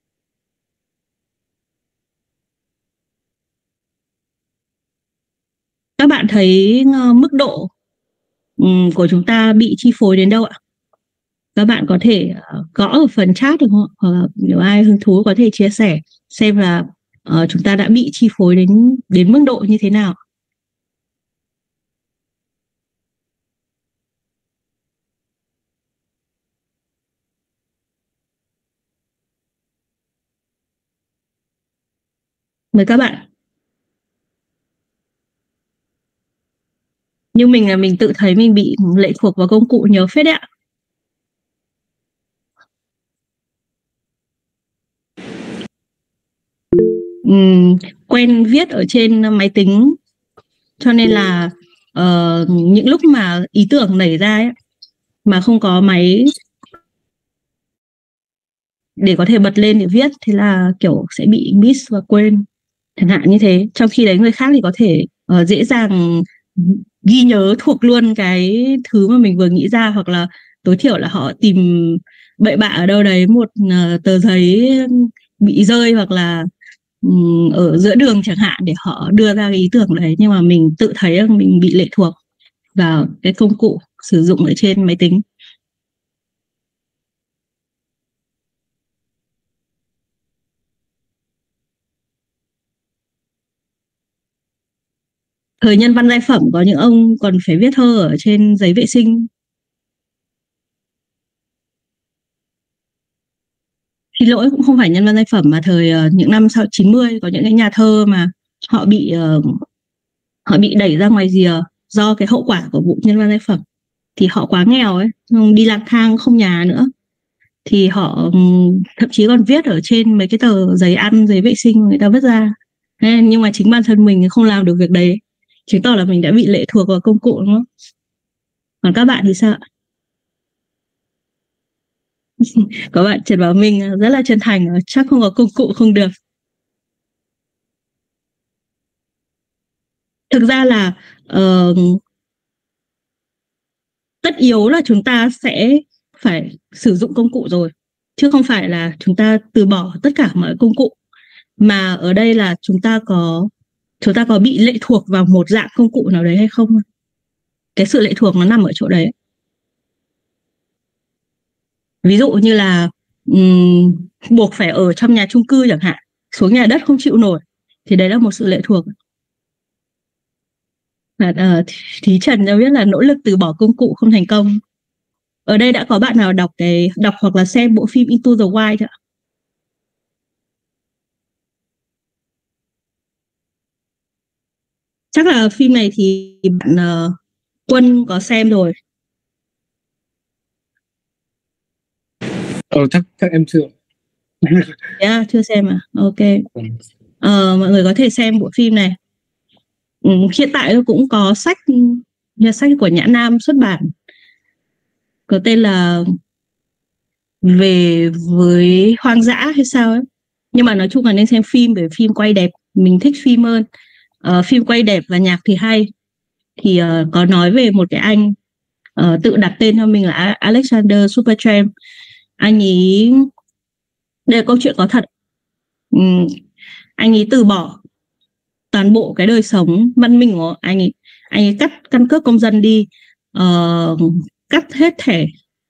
Các bạn thấy uh, mức độ um, của chúng ta bị chi phối đến đâu ạ? Các bạn có thể uh, gõ ở phần chat được không? Hoặc là nếu ai hứng thú có thể chia sẻ xem là uh, chúng ta đã bị chi phối đến đến mức độ như thế nào. Mời các bạn. Nhưng mình là mình tự thấy mình bị lệ thuộc vào công cụ nhiều phết đấy ạ. Uhm, quen viết ở trên máy tính, cho nên là uh, những lúc mà ý tưởng nảy ra ấy, mà không có máy để có thể bật lên để viết, thế là kiểu sẽ bị miss và quên, chẳng hạn như thế. Trong khi đấy người khác thì có thể uh, dễ dàng ghi nhớ thuộc luôn cái thứ mà mình vừa nghĩ ra, hoặc là tối thiểu là họ tìm bậy bạ ở đâu đấy một uh, tờ giấy bị rơi hoặc là um, ở giữa đường chẳng hạn, để họ đưa ra cái ý tưởng đấy. Nhưng mà mình tự thấy rằng mình bị lệ thuộc vào cái công cụ sử dụng ở trên máy tính. Thời nhân văn giai phẩm có những ông còn phải viết thơ ở trên giấy vệ sinh. Xin lỗi, cũng không phải nhân văn giai phẩm, mà thời uh, những năm sau chín mươi có những cái nhà thơ mà họ bị uh, họ bị đẩy ra ngoài rìa do cái hậu quả của vụ nhân văn giai phẩm. Thì họ quá nghèo ấy, đi lang thang không nhà nữa, thì họ um, thậm chí còn viết ở trên mấy cái tờ giấy ăn, giấy vệ sinh người ta vứt ra. Thế, nhưng mà chính bản thân mình không làm được việc đấy, chứng tỏ là mình đã bị lệ thuộc vào công cụ, đúng không? Còn các bạn thì sao? Có bạn Trần Bảo Minh rất là chân thành, chắc không có công cụ không được. Thực ra là uh, tất yếu là chúng ta sẽ phải sử dụng công cụ rồi, chứ không phải là chúng ta từ bỏ tất cả mọi công cụ. Mà ở đây là chúng ta có chúng ta có bị lệ thuộc vào một dạng công cụ nào đấy hay không. Cái sự lệ thuộc nó nằm ở chỗ đấy. Ví dụ như là um, buộc phải ở trong nhà chung cư chẳng hạn, xuống nhà đất không chịu nổi, thì đấy là một sự lệ thuộc. Và, uh, Thí Trần cho biết là nỗ lực từ bỏ công cụ không thành công. Ở đây đã có bạn nào đọc cái đọc hoặc là xem bộ phim Into the Wild chưa? Chắc là phim này thì bạn uh, Quân có xem rồi. Ờ chắc chắc em chưa. Yeah, chưa xem à? Ok. Ờ, mọi người có thể xem bộ phim này. Ừ, hiện tại cũng có sách, nhà sách của Nhã Nam xuất bản, có tên là Về với hoang dã hay sao ấy. Nhưng mà nói chung là nên xem phim, bởi phim quay đẹp, mình thích phim hơn. Uh, phim quay đẹp và nhạc thì hay. Thì uh, có nói về một cái anh uh, tự đặt tên cho mình là Alexander Supertramp. Anh ấy, đây là câu chuyện có thật. um, Anh ấy từ bỏ toàn bộ cái đời sống văn minh của anh ấy. Anh ấy cắt căn cước công dân đi, uh, cắt hết thẻ,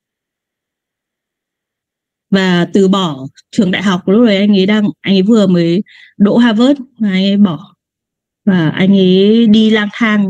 và từ bỏ trường đại học. Lúc đấy anh ấy đang anh ấy vừa mới đỗ Harvard và anh ấy bỏ, và anh ấy đi lang thang,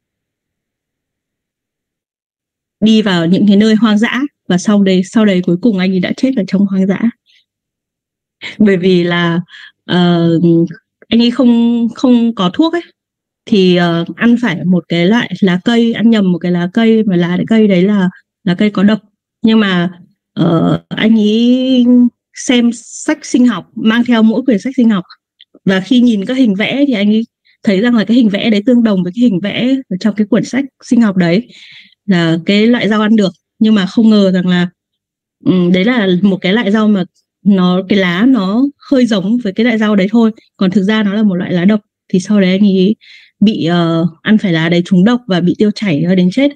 đi vào những cái nơi hoang dã, và sau đấy sau đấy cuối cùng anh ấy đã chết ở trong hoang dã. Bởi vì là uh, anh ấy không không có thuốc ấy, thì uh, ăn phải một cái loại lá cây, ăn nhầm một cái lá cây, mà lá cây đấy là lá cây có độc. Nhưng mà uh, anh ấy xem sách sinh học, mang theo mỗi quyển sách sinh học, và khi nhìn các hình vẽ thì anh ấy thấy rằng là cái hình vẽ đấy tương đồng với cái hình vẽ ở trong cái quyển sách sinh học đấy, là cái loại rau ăn được. Nhưng mà không ngờ rằng là um, đấy là một cái loại rau mà nó cái lá nó hơi giống với cái loại rau đấy thôi, còn thực ra nó là một loại lá độc. Thì sau đấy anh ấy bị uh, ăn phải lá đấy trúng độc và bị tiêu chảy đến chết.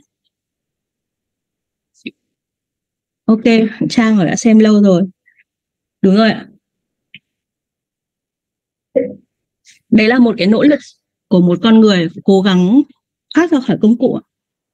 Ok, Trang đã xem lâu rồi. Đúng rồi ạ. Đấy là một cái nỗ lực của một con người cố gắng thoát ra khỏi công cụ.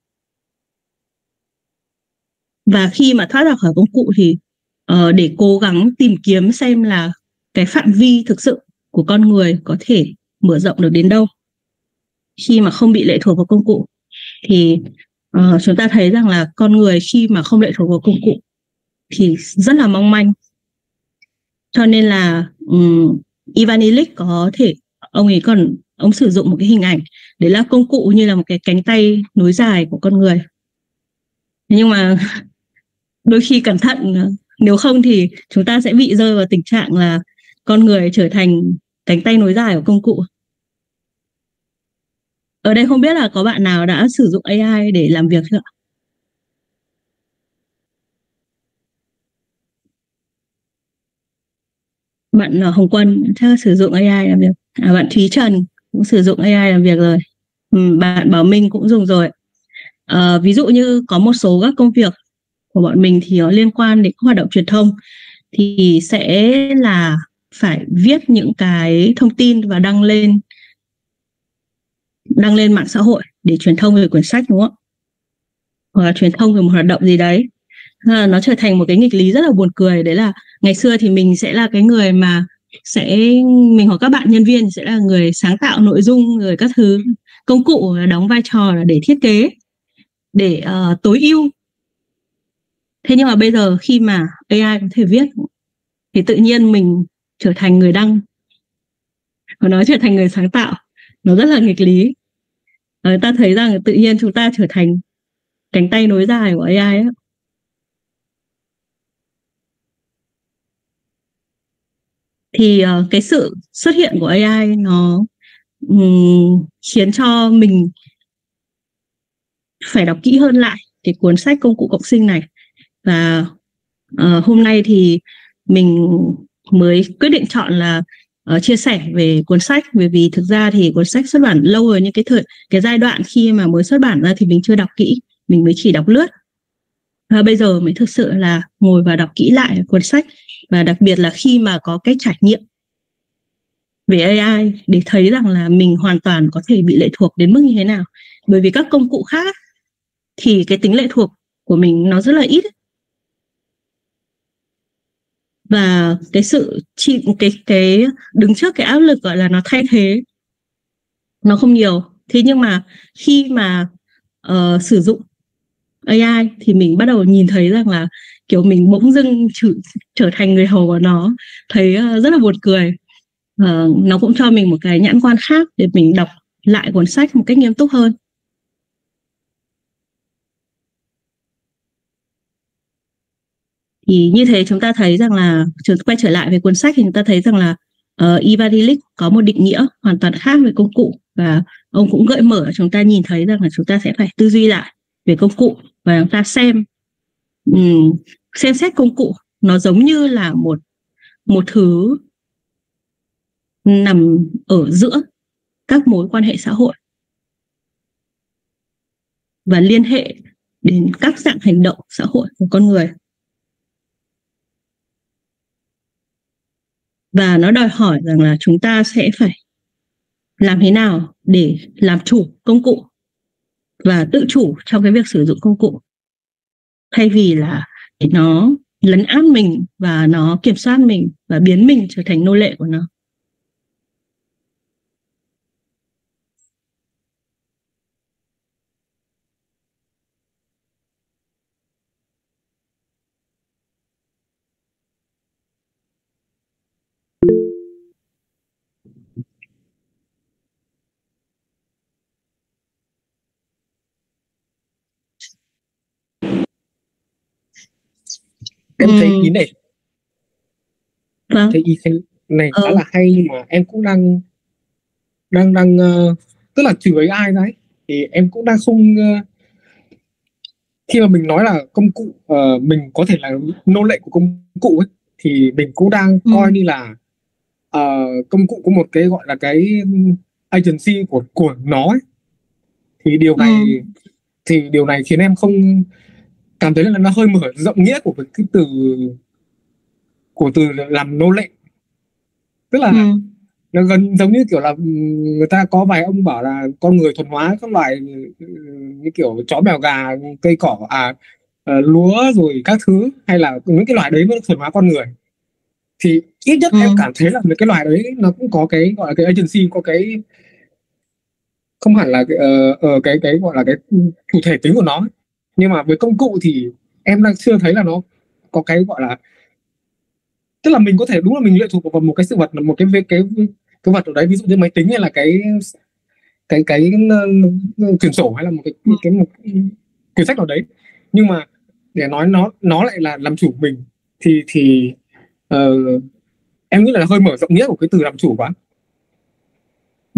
Và khi mà thoát ra khỏi công cụ thì uh, để cố gắng tìm kiếm xem là cái phạm vi thực sự của con người có thể mở rộng được đến đâu khi mà không bị lệ thuộc vào công cụ. Thì uh, chúng ta thấy rằng là con người khi mà không lệ thuộc vào công cụ thì rất là mong manh. Cho nên là um, Ivan Illich có thể, ông ấy còn ông sử dụng một cái hình ảnh đấy là công cụ như là một cái cánh tay nối dài của con người. Nhưng mà đôi khi cẩn thận, nếu không thì chúng ta sẽ bị rơi vào tình trạng là con người trở thành cánh tay nối dài của công cụ. Ở đây không biết là có bạn nào đã sử dụng a i để làm việc chưa ạ? Bạn Hồng Quân chắc sử dụng a i làm việc. À, bạn Thúy Trần cũng sử dụng a i làm việc rồi. Ừ, bạn Bảo Minh cũng dùng rồi. À, ví dụ như có một số các công việc của bọn mình thì nó liên quan đến hoạt động truyền thông thì sẽ là phải viết những cái thông tin và đăng lên đăng lên mạng xã hội để truyền thông về quyển sách, đúng không? Hoặc là truyền thông về một hoạt động gì đấy. À, nó trở thành một cái nghịch lý rất là buồn cười. Đấy là ngày xưa thì mình sẽ là cái người mà sẽ mình hoặc các bạn nhân viên sẽ là người sáng tạo nội dung rồi các thứ, công cụ đóng vai trò là để thiết kế, để uh, tối ưu. Thế nhưng mà bây giờ khi mà a i có thể viết thì tự nhiên mình trở thành người đăng và nó trở thành người sáng tạo. Nó rất là nghịch lý. À, ta thấy rằng tự nhiên chúng ta trở thành cánh tay nối dài của a i ấy. Thì uh, cái sự xuất hiện của a i nó um, khiến cho mình phải đọc kỹ hơn lại cái cuốn sách Công cụ cộng sinh này. Và uh, hôm nay thì mình mới quyết định chọn là uh, chia sẻ về cuốn sách, bởi vì thực ra thì cuốn sách xuất bản lâu rồi, nhưng cái thời cái giai đoạn khi mà mới xuất bản ra thì mình chưa đọc kỹ, mình mới chỉ đọc lướt. Và bây giờ mới thực sự là ngồi và đọc kỹ lại cuốn sách, và đặc biệt là khi mà có cái trải nghiệm về a i để thấy rằng là mình hoàn toàn có thể bị lệ thuộc đến mức như thế nào. Bởi vì các công cụ khác thì cái tính lệ thuộc của mình nó rất là ít. Và cái sự chi, cái cái đứng trước cái áp lực gọi là nó thay thế nó không nhiều. Thế nhưng mà khi mà uh, sử dụng a i thì mình bắt đầu nhìn thấy rằng là kiểu mình bỗng dưng trở, trở thành người hầu của nó, thấy uh, rất là buồn cười. Uh, nó cũng cho mình một cái nhãn quan khác để mình đọc lại cuốn sách một cách nghiêm túc hơn. Thì như thế chúng ta thấy rằng là quay trở lại với cuốn sách thì chúng ta thấy rằng là uh, Ivan Illich có một định nghĩa hoàn toàn khác về công cụ, và ông cũng gợi mở chúng ta nhìn thấy rằng là chúng ta sẽ phải tư duy lại về công cụ, và chúng ta xem um, xem xét công cụ nó giống như là một một thứ nằm ở giữa các mối quan hệ xã hội và liên hệ đến các dạng hành động xã hội của con người. Và nó đòi hỏi rằng là chúng ta sẽ phải làm thế nào để làm chủ công cụ và tự chủ trong cái việc sử dụng công cụ, thay vì là để nó lấn át mình và nó kiểm soát mình và biến mình trở thành nô lệ của nó. Em thấy ý này Vâng. thấy ý này khá ờ. là hay, nhưng mà em cũng đang đang đang uh, tức là trừ ấy ai ra ấy, thì em cũng đang không uh, khi mà mình nói là công cụ, uh, mình có thể là nô lệ của công cụ ấy, thì mình cũng đang Ừ. coi như là uh, công cụ có một cái gọi là cái agency của của nó ấy. Thì điều này Ừ. thì điều này khiến em không cảm thấy là nó hơi mở rộng nghĩa của cái từ của từ làm nô lệ, tức là Ừ. nó gần giống như kiểu là người ta có vài ông bảo là con người thuần hóa các loại như kiểu chó mèo gà, cây cỏ, à, à lúa rồi các thứ, hay là những cái loài đấy mới thuần hóa con người. Thì ít nhất Ừ. em cảm thấy là mấy cái loài đấy nó cũng có cái gọi là cái agency, có cái không hẳn là cái, uh, uh, cái cái gọi là cái chủ thể tính của nó. Nhưng mà với công cụ thì em đang chưa thấy là nó có cái gọi là, tức là mình có thể đúng là mình lệ thuộc vào một cái sự vật, một cái cái cái, cái vật ở đấy, ví dụ như máy tính hay là cái cái cái uh, quyển sổ hay là một cái cái, cái một quyển sách nào đấy, nhưng mà để nói nó nó lại là làm chủ mình thì thì uh, em nghĩ là hơi mở rộng nghĩa của cái từ làm chủ quá. Ừ.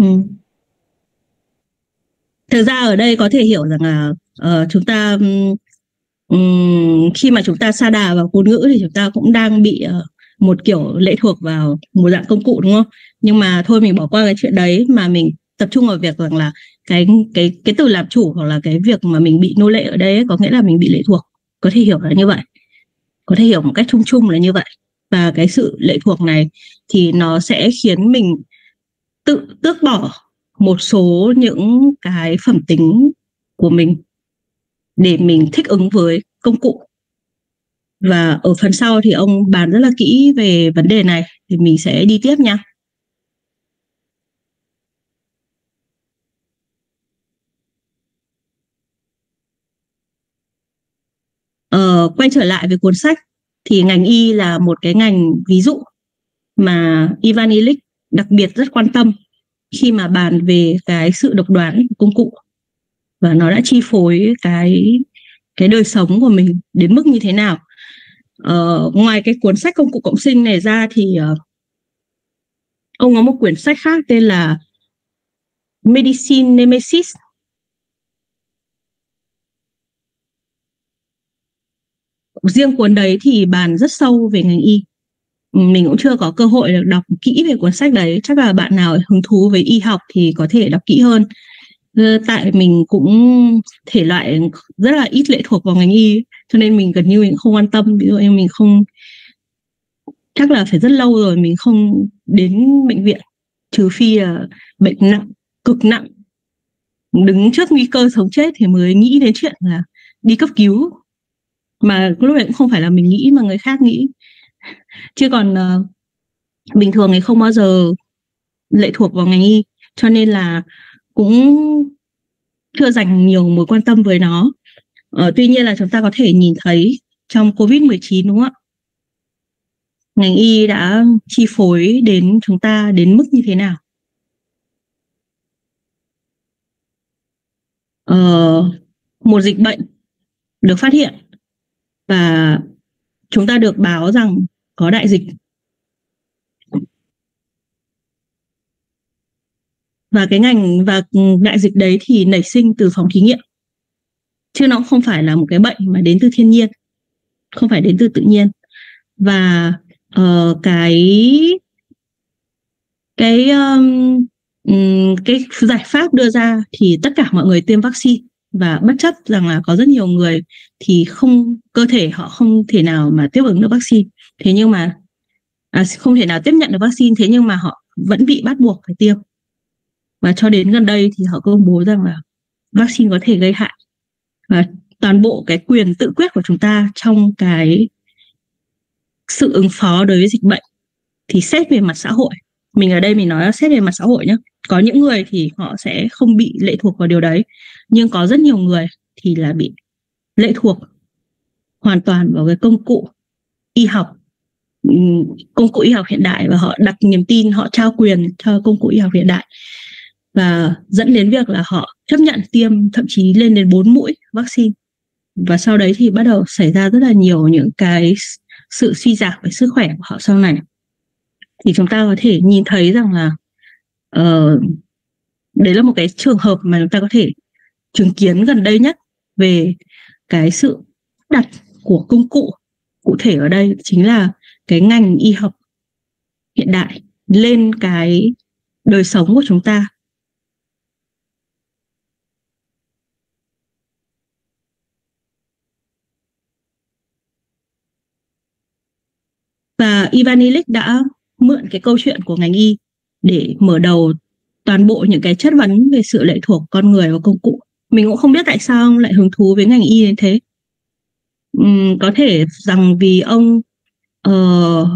Thực ra ở đây có thể hiểu rằng là uh, chúng ta um, khi mà chúng ta sa đà vào ngôn ngữ thì chúng ta cũng đang bị uh, một kiểu lệ thuộc vào một dạng công cụ, đúng không? Nhưng mà thôi mình bỏ qua cái chuyện đấy, mà mình tập trung vào việc rằng là cái cái cái từ làm chủ, hoặc là cái việc mà mình bị nô lệ ở đây ấy, có nghĩa là mình bị lệ thuộc. Có thể hiểu là như vậy, có thể hiểu một cách chung chung là như vậy. Và cái sự lệ thuộc này thì nó sẽ khiến mình tự tước bỏ một số những cái phẩm tính của mình để mình thích ứng với công cụ. Và ở phần sau thì ông bàn rất là kỹ về vấn đề này, thì mình sẽ đi tiếp nha. Ờ, quay trở lại với cuốn sách thì ngành y là một cái ngành ví dụ mà Ivan Illich đặc biệt rất quan tâm khi mà bàn về cái sự độc đoán của công cụ, và nó đã chi phối cái cái đời sống của mình đến mức như thế nào. Ờ, ngoài cái cuốn sách Công cụ cộng sinh này ra thì uh, ông có một quyển sách khác tên là Medicine Nemesis. Riêng cuốn đấy thì bàn rất sâu về ngành y. Mình cũng chưa có cơ hội được đọc kỹ về cuốn sách đấy. Chắc là bạn nào hứng thú với y học thì có thể đọc kỹ hơn. Tại mình cũng thể loại rất là ít lệ thuộc vào ngành y, cho nên mình gần như mình không quan tâm. Ví dụ như mình không, chắc là phải rất lâu rồi mình không đến bệnh viện, trừ phi là bệnh nặng, cực nặng, đứng trước nguy cơ sống chết thì mới nghĩ đến chuyện là đi cấp cứu. Mà lúc đấy cũng không phải là mình nghĩ mà người khác nghĩ. Chứ còn uh, bình thường thì không bao giờ lệ thuộc vào ngành y, cho nên là cũng chưa dành nhiều mối quan tâm với nó. Ờ, tuy nhiên là chúng ta có thể nhìn thấy trong covid mười chín, đúng không ạ? Ngành y đã chi phối đến chúng ta đến mức như thế nào. Ờ, một dịch bệnh được phát hiện và chúng ta được báo rằng có đại dịch. Và cái ngành và đại dịch đấy thì nảy sinh từ phòng thí nghiệm. Chứ nó không phải là một cái bệnh mà đến từ thiên nhiên, không phải đến từ tự nhiên. Và uh, cái cái um, cái giải pháp đưa ra thì tất cả mọi người tiêm vaccine, và bất chấp rằng là có rất nhiều người thì không, cơ thể họ không thể nào mà tiếp ứng được vaccine, thế nhưng mà à, không thể nào tiếp nhận được vaccine, thế nhưng mà họ vẫn bị bắt buộc phải tiêm. Và cho đến gần đây thì họ công bố rằng là vaccine có thể gây hại, và toàn bộ cái quyền tự quyết của chúng ta trong cái sự ứng phó đối với dịch bệnh thì xét về mặt xã hội, mình ở đây mình nói là xét về mặt xã hội nhé, có những người thì họ sẽ không bị lệ thuộc vào điều đấy, nhưng có rất nhiều người thì là bị lệ thuộc hoàn toàn vào cái công cụ y học, công cụ y học hiện đại, và họ đặt niềm tin, họ trao quyền cho công cụ y học hiện đại, và dẫn đến việc là họ chấp nhận tiêm thậm chí lên đến bốn mũi vaccine. Và sau đấy thì bắt đầu xảy ra rất là nhiều những cái sự suy giảm về sức khỏe của họ sau này. Thì chúng ta có thể nhìn thấy rằng là uh, đấy là một cái trường hợp mà chúng ta có thể chứng kiến gần đây nhất về cái sự đặt của công cụ. Cụ thể ở đây chính là cái ngành y học hiện đại lên cái đời sống của chúng ta. Và Ivan Illich đã mượn cái câu chuyện của ngành y để mở đầu toàn bộ những cái chất vấn về sự lệ thuộc con người vào công cụ. Mình cũng không biết tại sao ông lại hứng thú với ngành y đến thế. Uhm, có thể rằng vì ông uh,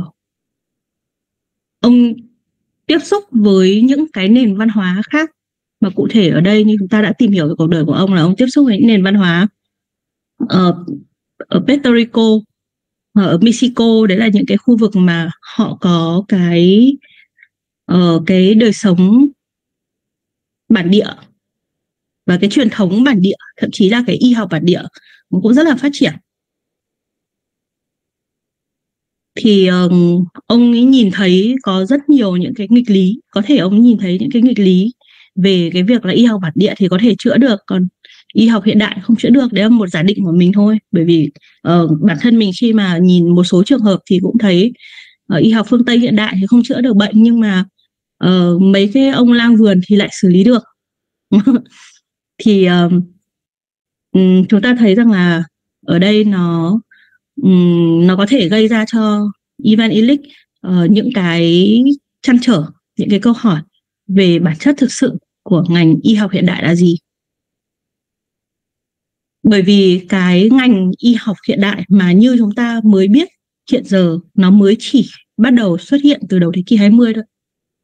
ông tiếp xúc với những cái nền văn hóa khác, mà cụ thể ở đây như chúng ta đã tìm hiểu về cuộc đời của ông là ông tiếp xúc với những nền văn hóa uh, ở Puerto Rico, ở Mexico. Đấy là những cái khu vực mà họ có cái uh, cái đời sống bản địa và cái truyền thống bản địa, thậm chí là cái y học bản địa cũng rất là phát triển. Thì um, ông ấy nhìn thấy có rất nhiều những cái nghịch lý, có thể ông nhìn thấy những cái nghịch lý về cái việc là y học bản địa thì có thể chữa được, còn y học hiện đại không chữa được. Đấy là một giả định của mình thôi, bởi vì uh, bản thân mình khi mà nhìn một số trường hợp thì cũng thấy uh, y học phương Tây hiện đại thì không chữa được bệnh, nhưng mà uh, mấy cái ông lang vườn thì lại xử lý được. Thì uh, um, chúng ta thấy rằng là ở đây nó um, nó có thể gây ra cho Ivan Illich uh, những cái trăn trở, những cái câu hỏi về bản chất thực sự của ngành y học hiện đại là gì. Bởi vì cái ngành y học hiện đại mà như chúng ta mới biết hiện giờ nó mới chỉ bắt đầu xuất hiện từ đầu thế kỷ hai mươi thôi.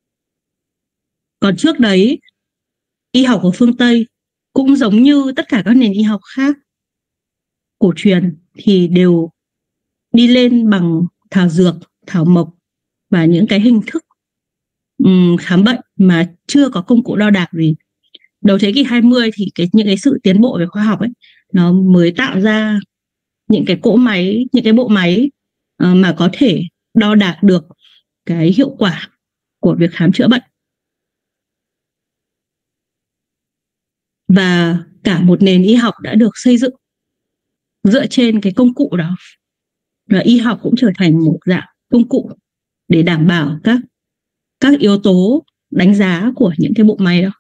Còn trước đấy, y học của phương Tây cũng giống như tất cả các nền y học khác cổ truyền thì đều đi lên bằng thảo dược, thảo mộc và những cái hình thức um, khám bệnh mà chưa có công cụ đo đạc gì. Đầu thế kỷ hai mươi thì cái, những cái sự tiến bộ về khoa học ấy, nó mới tạo ra những cái cỗ máy, những cái bộ máy uh, mà có thể đo đạc được cái hiệu quả của việc khám chữa bệnh. Và cả một nền y học đã được xây dựng dựa trên cái công cụ đó. Và y học cũng trở thành một dạng công cụ để đảm bảo các, các yếu tố đánh giá của những cái bộ máy đó.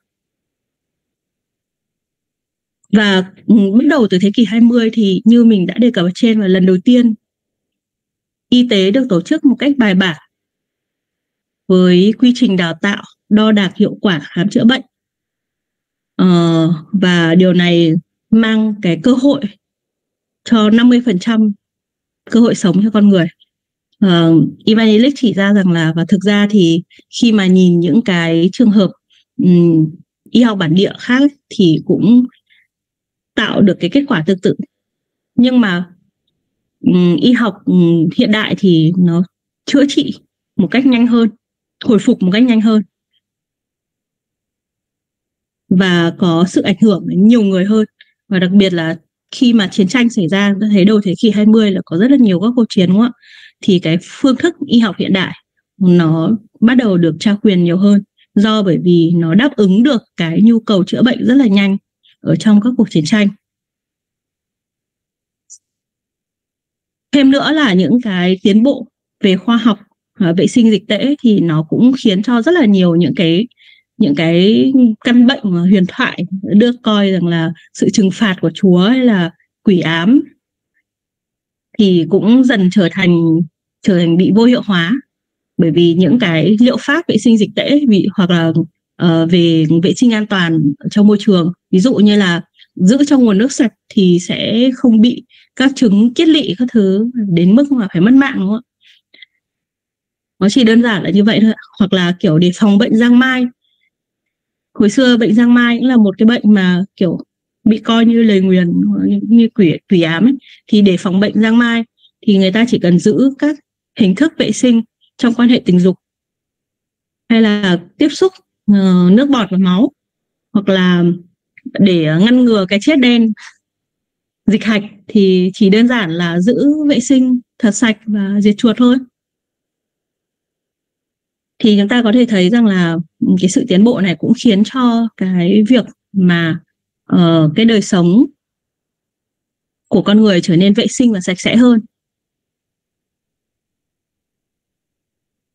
Và bắt đầu từ thế kỷ hai mươi thì như mình đã đề cập ở trên, và lần đầu tiên y tế được tổ chức một cách bài bản với quy trình đào tạo, đo đạc hiệu quả khám chữa bệnh. Ờ, và điều này mang cái cơ hội cho năm mươi phần trăm cơ hội sống cho con người. Uh, Ivan Illich chỉ ra rằng là, và thực ra thì khi mà nhìn những cái trường hợp um, y học bản địa khác ấy, thì cũng tạo được cái kết quả tương tự. Nhưng mà um, y học um, hiện đại thì nó chữa trị một cách nhanh hơn, hồi phục một cách nhanh hơn, và có sự ảnh hưởng đến nhiều người hơn. Và đặc biệt là khi mà chiến tranh xảy ra, ta thấy đầu thế kỷ hai mươi là có rất là nhiều các cuộc chiến, đúng không ạ? Thì cái phương thức y học hiện đại nó bắt đầu được trao quyền nhiều hơn, do bởi vì nó đáp ứng được cái nhu cầu chữa bệnh rất là nhanh ở trong các cuộc chiến tranh. Thêm nữa là những cái tiến bộ về khoa học, vệ sinh dịch tễ thì nó cũng khiến cho rất là nhiều những cái những cái căn bệnh huyền thoại được coi rằng là sự trừng phạt của Chúa hay là quỷ ám thì cũng dần trở thành trở thành bị vô hiệu hóa, bởi vì những cái liệu pháp vệ sinh dịch tễ vì, hoặc là uh, về vệ sinh an toàn trong môi trường, ví dụ như là giữ cho nguồn nước sạch thì sẽ không bị các chứng kiết lỵ các thứ đến mức mà phải mất mạng, đúng không ạ? Nó chỉ đơn giản là như vậy thôi. Hoặc là kiểu để phòng bệnh giang mai. Hồi xưa bệnh giang mai cũng là một cái bệnh mà kiểu bị coi như lời nguyền, như quỷ quỷ ám ấy. Thì để phòng bệnh giang mai thì người ta chỉ cần giữ các hình thức vệ sinh trong quan hệ tình dục, hay là tiếp xúc uh, nước bọt và máu, hoặc là để ngăn ngừa cái chết đen, dịch hạch, thì chỉ đơn giản là giữ vệ sinh thật sạch và diệt chuột thôi. Thì chúng ta có thể thấy rằng là cái sự tiến bộ này cũng khiến cho cái việc mà uh, cái đời sống của con người trở nên vệ sinh và sạch sẽ hơn.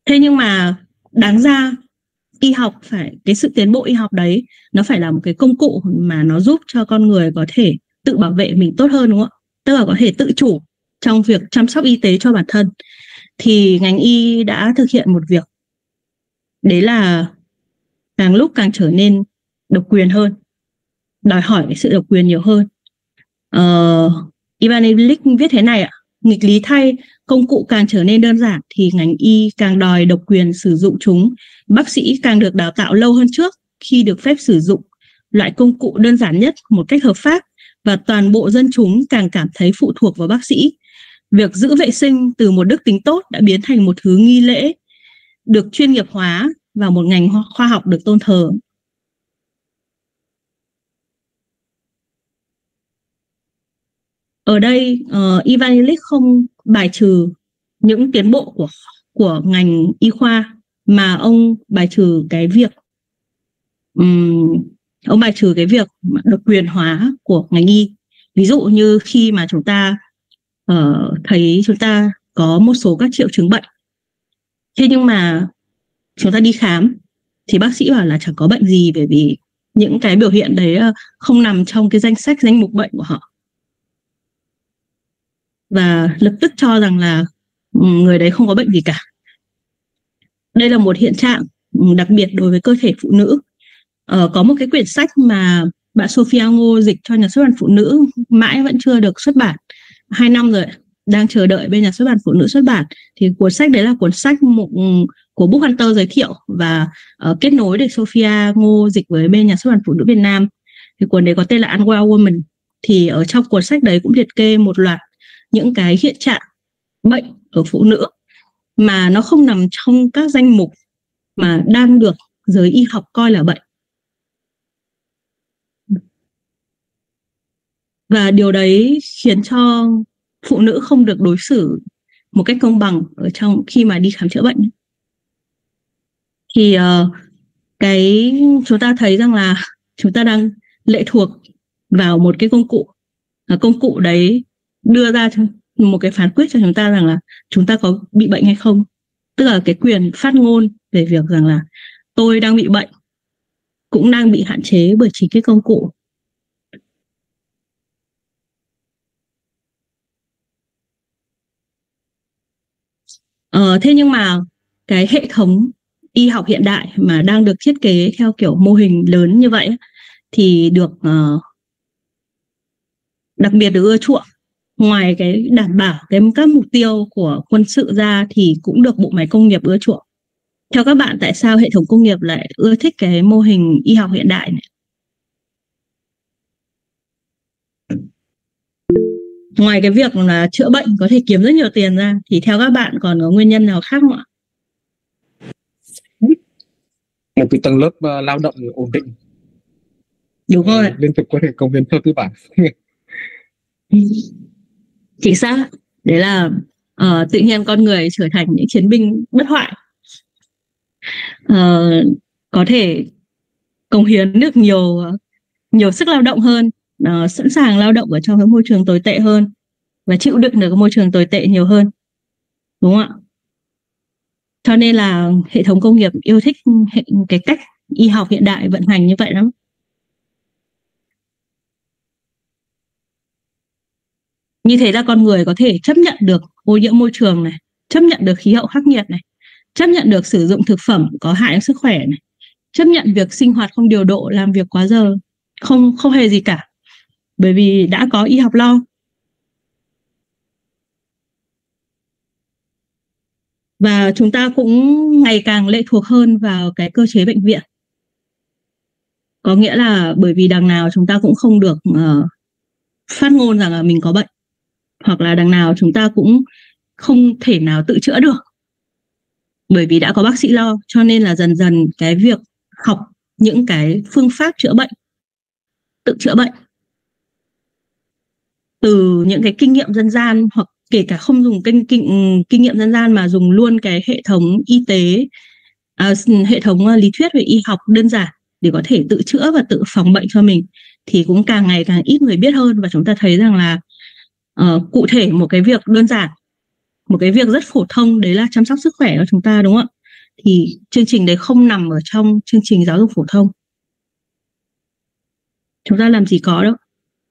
Thế nhưng mà đáng ra y học phải, cái sự tiến bộ y học đấy nó phải là một cái công cụ mà nó giúp cho con người có thể tự bảo vệ mình tốt hơn, đúng không ạ? Tức là có thể tự chủ trong việc chăm sóc y tế cho bản thân. Thì ngành y đã thực hiện một việc, đấy là càng lúc càng trở nên độc quyền hơn, đòi hỏi cái sự độc quyền nhiều hơn. uh, Ivan Illich viết thế này ạ: nghịch lý thay, công cụ càng trở nên đơn giản thì ngành y càng đòi độc quyền sử dụng chúng. Bác sĩ càng được đào tạo lâu hơn trước khi được phép sử dụng loại công cụ đơn giản nhất một cách hợp pháp, và toàn bộ dân chúng càng cảm thấy phụ thuộc vào bác sĩ. Việc giữ vệ sinh từ một đức tính tốt đã biến thành một thứ nghi lễ được chuyên nghiệp hóa và một ngành khoa học được tôn thờ. Ở đây uh, Ivan Illich không bài trừ những tiến bộ của của ngành y khoa, mà ông bài trừ cái việc um, ông bài trừ cái việc độc quyền hóa của ngành y. Ví dụ như khi mà chúng ta uh, thấy chúng ta có một số các triệu chứng bệnh, thế nhưng mà chúng ta đi khám thì bác sĩ bảo là chẳng có bệnh gì, bởi vì những cái biểu hiện đấy không nằm trong cái danh sách danh mục bệnh của họ, và lập tức cho rằng là người đấy không có bệnh gì cả. Đây là một hiện trạng đặc biệt đối với cơ thể phụ nữ. Ờ, có một cái quyển sách mà bạn Sophia Ngô dịch cho nhà xuất bản Phụ Nữ mãi vẫn chưa được xuất bản, hai năm rồi, đang chờ đợi bên nhà xuất bản Phụ Nữ xuất bản. Thì cuốn sách đấy là cuốn sách một của Book Hunter giới thiệu và uh, kết nối để Sophia Ngô dịch với bên nhà xuất bản Phụ Nữ Việt Nam. Thì cuốn đấy có tên là Unwell Woman. Thì ở trong cuốn sách đấy cũng liệt kê một loạt những cái hiện trạng bệnh ở phụ nữ mà nó không nằm trong các danh mục mà đang được giới y học coi là bệnh. Và điều đấy khiến cho phụ nữ không được đối xử một cách công bằng ở trong khi mà đi khám chữa bệnh. Thì uh, cái chúng ta thấy rằng là chúng ta đang lệ thuộc vào một cái công cụ. Uh, công cụ đấy đưa ra một cái phán quyết cho chúng ta rằng là chúng ta có bị bệnh hay không. Tức là cái quyền phát ngôn về việc rằng là tôi đang bị bệnh cũng đang bị hạn chế bởi chính cái công cụ. Ờ, thế nhưng mà cái hệ thống y học hiện đại mà đang được thiết kế theo kiểu mô hình lớn như vậy thì được uh, đặc biệt được ưa chuộng. Ngoài cái đảm bảo cái các mục tiêu của quân sự ra thì cũng được bộ máy công nghiệp ưa chuộng. Theo các bạn, tại sao hệ thống công nghiệp lại ưa thích cái mô hình y học hiện đại này? Ngoài cái việc là chữa bệnh có thể kiếm rất nhiều tiền ra thì theo các bạn còn có nguyên nhân nào khác không ạ? Một cái tầng lớp uh, lao động ổn định. Đúng rồi. Uh, liên tục có thể công hiến cho tư bản. Chính xác. Đấy là uh, tự nhiên con người trở thành những chiến binh bất hoại. Uh, có thể cống hiến được nhiều nhiều sức lao động hơn, uh, sẵn sàng lao động ở trong cái môi trường tồi tệ hơn và chịu đựng được cái môi trường tồi tệ nhiều hơn, đúng không ạ? Cho nên là hệ thống công nghiệp yêu thích hệ, cái cách y học hiện đại vận hành như vậy lắm. Như thế là con người có thể chấp nhận được ô nhiễm môi trường này, chấp nhận được khí hậu khắc nghiệt này, chấp nhận được sử dụng thực phẩm có hại cho sức khỏe này, chấp nhận việc sinh hoạt không điều độ, làm việc quá giờ, không không hề gì cả, bởi vì đã có y học lo. Và chúng ta cũng ngày càng lệ thuộc hơn vào cái cơ chế bệnh viện. Có nghĩa là bởi vì đằng nào chúng ta cũng không được uh, phát ngôn rằng là mình có bệnh, hoặc là đằng nào chúng ta cũng không thể nào tự chữa được, bởi vì đã có bác sĩ lo. Cho nên là dần dần cái việc học những cái phương pháp chữa bệnh, tự chữa bệnh từ những cái kinh nghiệm dân gian, hoặc kể cả không dùng kinh, kinh, kinh nghiệm dân gian mà dùng luôn cái hệ thống y tế, à, hệ thống lý thuyết về y học đơn giản để có thể tự chữa và tự phòng bệnh cho mình, thì cũng càng ngày càng ít người biết hơn. Và chúng ta thấy rằng là uh, cụ thể một cái việc đơn giản, một cái việc rất phổ thông, đấy là chăm sóc sức khỏe của chúng ta, đúng không ạ? thì chương trình đấy không nằm ở trong chương trình giáo dục phổ thông. Chúng ta làm gì có đâu.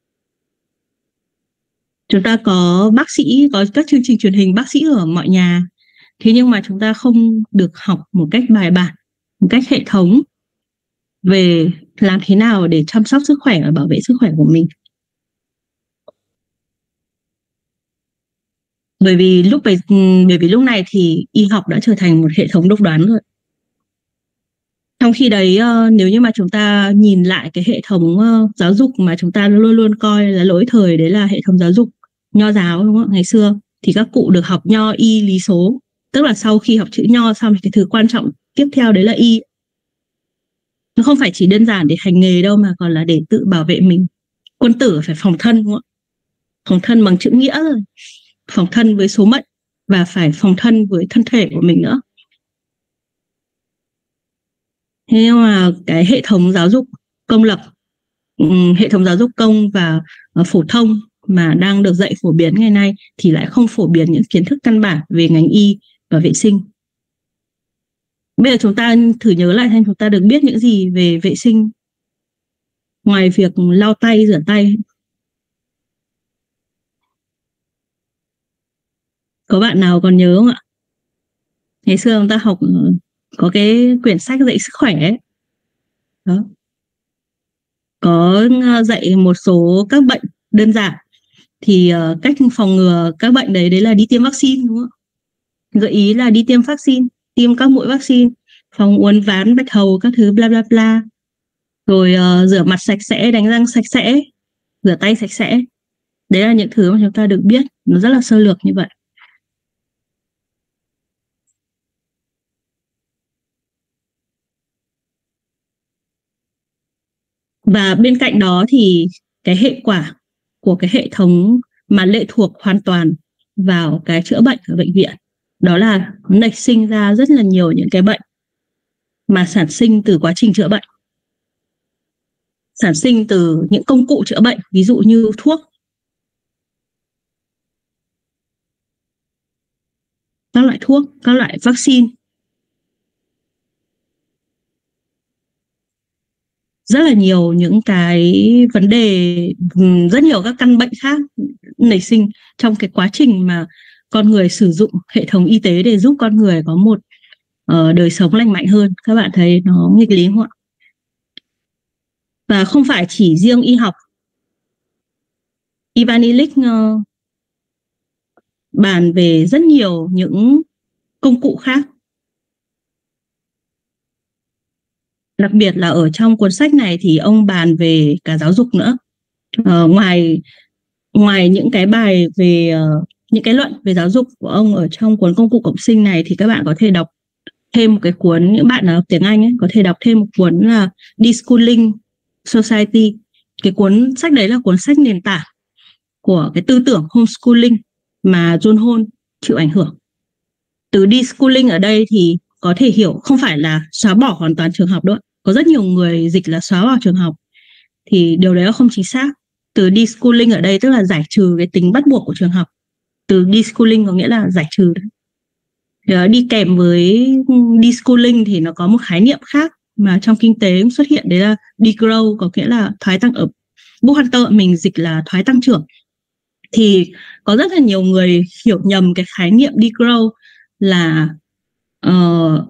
Chúng ta có bác sĩ, có các chương trình truyền hình bác sĩ ở mọi nhà. Thế nhưng mà chúng ta không được học một cách bài bản, một cách hệ thống về làm thế nào để chăm sóc sức khỏe và bảo vệ sức khỏe của mình. Bởi vì lúc bởi, bởi vì lúc này thì y học đã trở thành một hệ thống độc đoán rồi. Trong khi đấy, nếu như mà chúng ta nhìn lại cái hệ thống giáo dục mà chúng ta luôn luôn coi là lỗi thời, đấy là hệ thống giáo dục nho giáo, đúng không? Ngày xưa thì các cụ được học nho y lý số, tức là sau khi học chữ nho xong thì cái thứ quan trọng tiếp theo đấy là y. Nó không phải chỉ đơn giản để hành nghề đâu, mà còn là để tự bảo vệ mình. Quân tử phải phòng thân, đúng không? Phòng thân bằng chữ nghĩa rồi, phòng thân với số mệnh, và phải phòng thân với thân thể của mình nữa. Thế nhưng mà cái hệ thống giáo dục công lập, hệ thống giáo dục công và phổ thông mà đang được dạy phổ biến ngày nay thì lại không phổ biến những kiến thức căn bản về ngành y và vệ sinh. Bây giờ chúng ta thử nhớ lại xem chúng ta được biết những gì về vệ sinh ngoài việc lau tay, rửa tay. Có bạn nào còn nhớ không ạ? Ngày xưa chúng ta học có cái quyển sách dạy sức khỏe ấy. Đó. Có dạy một số các bệnh đơn giản. Thì uh, cách phòng ngừa các bệnh đấy đấy là đi tiêm vaccine, đúng không? Gợi ý là đi tiêm vaccine, tiêm các mũi vaccine, phòng uốn ván, bạch hầu, các thứ bla bla bla. Rồi uh, rửa mặt sạch sẽ, đánh răng sạch sẽ, rửa tay sạch sẽ. Đấy là những thứ mà chúng ta được biết, nó rất là sơ lược như vậy. Và bên cạnh đó thì cái hệ quả của cái hệ thống mà lệ thuộc hoàn toàn vào cái chữa bệnh ở bệnh viện, đó là nảy sinh ra rất là nhiều những cái bệnh mà sản sinh từ quá trình chữa bệnh, sản sinh từ những công cụ chữa bệnh, ví dụ như thuốc, các loại thuốc, các loại vaccine. Rất là nhiều những cái vấn đề, rất nhiều các căn bệnh khác nảy sinh trong cái quá trình mà con người sử dụng hệ thống y tế để giúp con người có một uh, đời sống lành mạnh hơn. Các bạn thấy nó nghịch lý không ạ? Và không phải chỉ riêng y học. Ivan Illich uh, bàn về rất nhiều những công cụ khác. Đặc biệt là ở trong cuốn sách này thì ông bàn về cả giáo dục nữa. Uh, ngoài ngoài những cái bài về uh, những cái luận về giáo dục của ông ở trong cuốn Công cụ cộng sinh này, thì các bạn có thể đọc thêm một cái cuốn, những bạn nào học tiếng Anh ấy có thể đọc thêm một cuốn là Deschooling Society. Cái cuốn sách đấy là cuốn sách nền tảng của cái tư tưởng homeschooling mà John Hall chịu ảnh hưởng. Từ deschooling ở đây thì có thể hiểu không phải là xóa bỏ hoàn toàn trường học đâu. Có rất nhiều người dịch là xóa bỏ trường học, thì điều đấy là không chính xác. Từ deschooling ở đây tức là giải trừ cái tính bắt buộc của trường học. Từ deschooling có nghĩa là giải trừ đấy. Đi kèm với deschooling thì nó có một khái niệm khác mà trong kinh tế xuất hiện, đấy là degrow, có nghĩa là thoái tăng. Ở Book Hunter mình dịch là thoái tăng trưởng. Thì có rất là nhiều người hiểu nhầm cái khái niệm degrow là uh,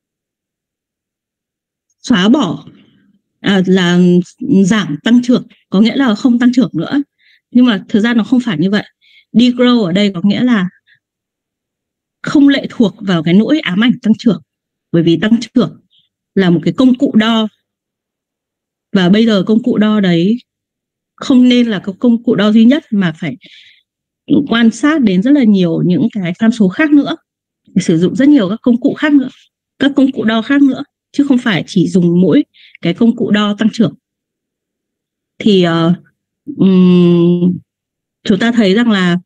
xóa bỏ, à, là giảm tăng trưởng, có nghĩa là không tăng trưởng nữa. Nhưng mà thực ra nó không phải như vậy. Degrow ở đây có nghĩa là không lệ thuộc vào cái nỗi ám ảnh tăng trưởng, bởi vì tăng trưởng là một cái công cụ đo, và bây giờ công cụ đo đấy không nên là cái công cụ đo duy nhất, mà phải quan sát đến rất là nhiều những cái tham số khác nữa, sử dụng rất nhiều các công cụ khác nữa, các công cụ đo khác nữa, chứ không phải chỉ dùng mỗi cái công cụ đo tăng trưởng. Thì uh, um, chúng ta thấy rằng là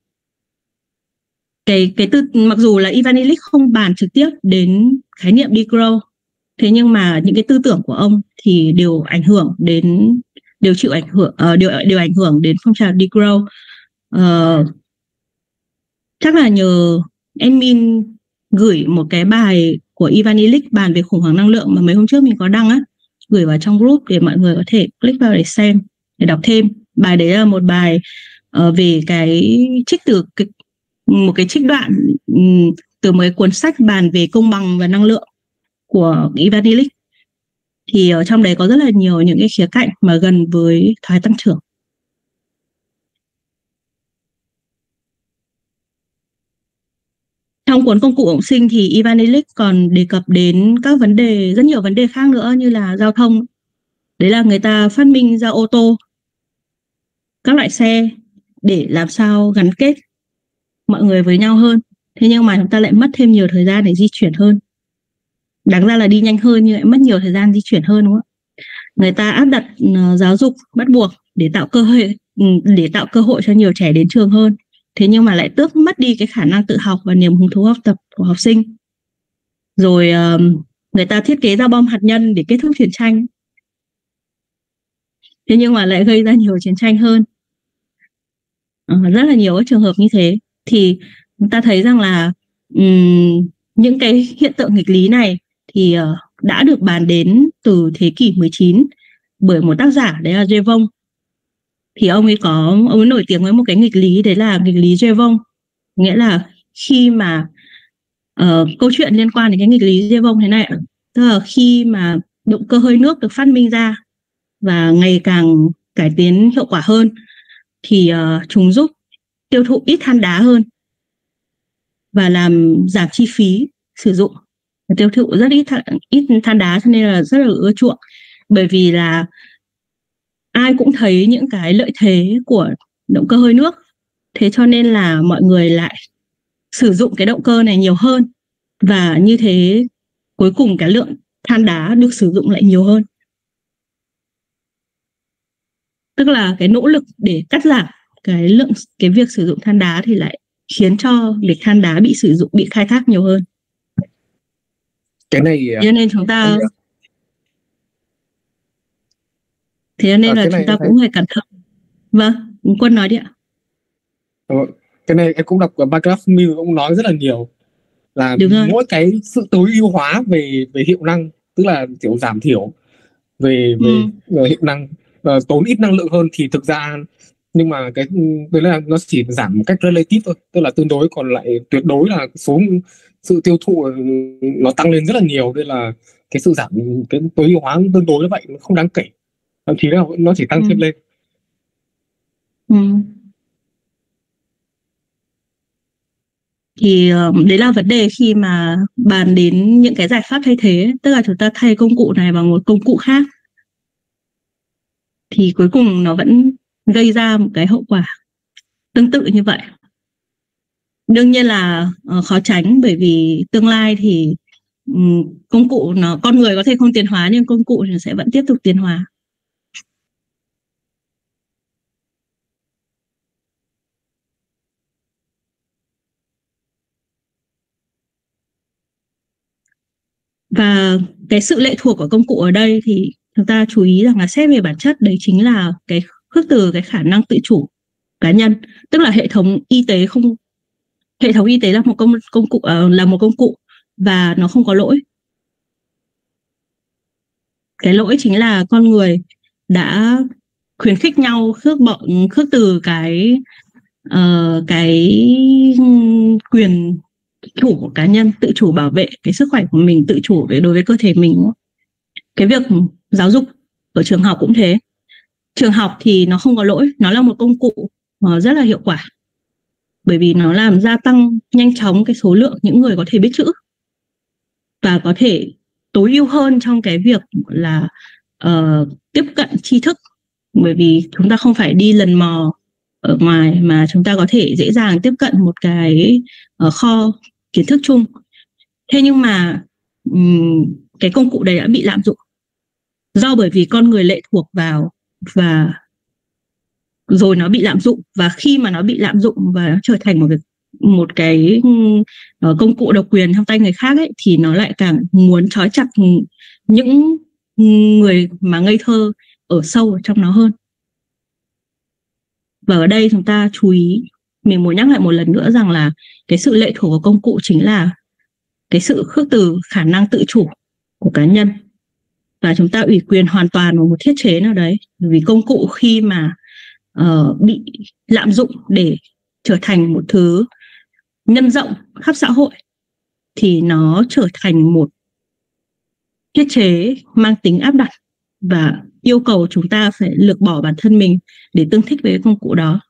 cái cái tư, mặc dù là Ivan Illich không bàn trực tiếp đến khái niệm degrow, thế nhưng mà những cái tư tưởng của ông thì đều ảnh hưởng đến, đều chịu ảnh hưởng, uh, đều đều ảnh hưởng đến phong trào degrow. Uh, chắc là nhờ admin gửi một cái bài của Ivan Illich bàn về khủng hoảng năng lượng mà mấy hôm trước mình có đăng á, gửi vào trong group để mọi người có thể click vào để xem, để đọc thêm. Bài đấy là một bài uh, về cái trích từ cái, một cái trích đoạn um, từ một cái cuốn sách bàn về công bằng và năng lượng của Ivan Illich. Thì ở trong đấy có rất là nhiều những cái khía cạnh mà gần với thoái tăng trưởng. Trong cuốn Công cụ cộng sinh thì Ivan Illich còn đề cập đến các vấn đề, rất nhiều vấn đề khác nữa như là giao thông. Đấy là người ta phát minh ra ô tô, các loại xe để làm sao gắn kết mọi người với nhau hơn. Thế nhưng mà chúng ta lại mất thêm nhiều thời gian để di chuyển hơn. Đáng ra là đi nhanh hơn nhưng lại mất nhiều thời gian di chuyển hơn, đúng không? Người ta áp đặt uh, giáo dục bắt buộc để tạo cơ hội để tạo cơ hội cho nhiều trẻ đến trường hơn. Thế nhưng mà lại tước mất đi cái khả năng tự học và niềm hứng thú học tập của học sinh. Rồi uh, người ta thiết kế ra bom hạt nhân để kết thúc chiến tranh. Thế nhưng mà lại gây ra nhiều chiến tranh hơn. Uh, rất là nhiều các trường hợp như thế. Thì chúng ta thấy rằng là um, những cái hiện tượng nghịch lý này thì uh, đã được bàn đến từ thế kỷ mười chín bởi một tác giả, đấy là Jevons. Thì ông ấy có ông ấy nổi tiếng với một cái nghịch lý, đấy là nghịch lý Jevons. Nghĩa là khi mà uh, câu chuyện liên quan đến cái nghịch lý Jevons thế này, tức là khi mà động cơ hơi nước được phát minh ra và ngày càng cải tiến hiệu quả hơn thì uh, chúng giúp tiêu thụ ít than đá hơn và làm giảm chi phí sử dụng, tiêu thụ rất ít than, ít than đá, cho nên là rất là ưa chuộng. Bởi vì là ai cũng thấy những cái lợi thế của động cơ hơi nước, thế cho nên là mọi người lại sử dụng cái động cơ này nhiều hơn, và như thế cuối cùng cái lượng than đá được sử dụng lại nhiều hơn. Tức là cái nỗ lực để cắt giảm cái lượng cái việc sử dụng than đá thì lại khiến cho việc than đá bị sử dụng, bị khai thác nhiều hơn. Cái này cho nên chúng ta thế nên à, là chúng ta cũng phải cẩn thận. Vâng, Quân nói đi ạ. Ờ, cái này em cũng đọc của Paragraph Mill cũng nói rất là nhiều là mỗi cái sự tối ưu hóa về về hiệu năng, tức là kiểu giảm thiểu về về ừ. hiệu năng, uh, tốn ít năng lượng hơn thì thực ra, nhưng mà cái đấy là nó chỉ giảm một cách relative thôi, tức là tương đối, còn lại tuyệt đối là số sự tiêu thụ nó tăng lên rất là nhiều, nên là cái sự giảm cái tối ưu hóa tương đối như vậy nó không đáng kể, thậm chí là nó chỉ tăng ừ. thêm lên. Ừ. Thì đấy là vấn đề khi mà bàn đến những cái giải pháp thay thế, tức là chúng ta thay công cụ này bằng một công cụ khác, thì cuối cùng nó vẫn gây ra một cái hậu quả tương tự như vậy. Đương nhiên là khó tránh, bởi vì tương lai thì công cụ nó, con người có thể không tiến hóa nhưng công cụ thì sẽ vẫn tiếp tục tiến hóa. Và cái sự lệ thuộc của công cụ ở đây thì chúng ta chú ý rằng là xét về bản chất đấy chính là cái khước từ cái khả năng tự chủ cá nhân, tức là hệ thống y tế không hệ thống y tế là một công công cụ uh, là một công cụ và nó không có lỗi. Cái lỗi chính là con người đã khuyến khích nhau khước bỏ khước từ cái uh, cái quyền chủ của cá nhân, tự chủ bảo vệ cái sức khỏe của mình, tự chủ về đối với cơ thể mình. Cái việc giáo dục ở trường học cũng thế. Trường học thì nó không có lỗi, nó là một công cụ rất là hiệu quả, bởi vì nó làm gia tăng nhanh chóng cái số lượng những người có thể biết chữ và có thể tối ưu hơn trong cái việc là uh, tiếp cận tri thức, bởi vì chúng ta không phải đi lần mò ở ngoài mà chúng ta có thể dễ dàng tiếp cận một cái uh, kho kiến thức chung. Thế nhưng mà um, cái công cụ đấy đã bị lạm dụng do bởi vì con người lệ thuộc vào, và rồi nó bị lạm dụng, và khi mà nó bị lạm dụng và nó trở thành một cái, một cái uh, công cụ độc quyền trong tay người khác ấy, thì nó lại càng muốn trói chặt những người mà ngây thơ ở sâu ở trong nó hơn. Và ở đây chúng ta chú ý, mình muốn nhắc lại một lần nữa rằng là cái sự lệ thuộc của công cụ chính là cái sự khước từ khả năng tự chủ của cá nhân, và chúng ta ủy quyền hoàn toàn vào một thiết chế nào đấy. Vì công cụ khi mà uh, bị lạm dụng để trở thành một thứ nhân rộng khắp xã hội thì nó trở thành một thiết chế mang tính áp đặt và yêu cầu chúng ta phải lược bỏ bản thân mình để tương thích với công cụ đó.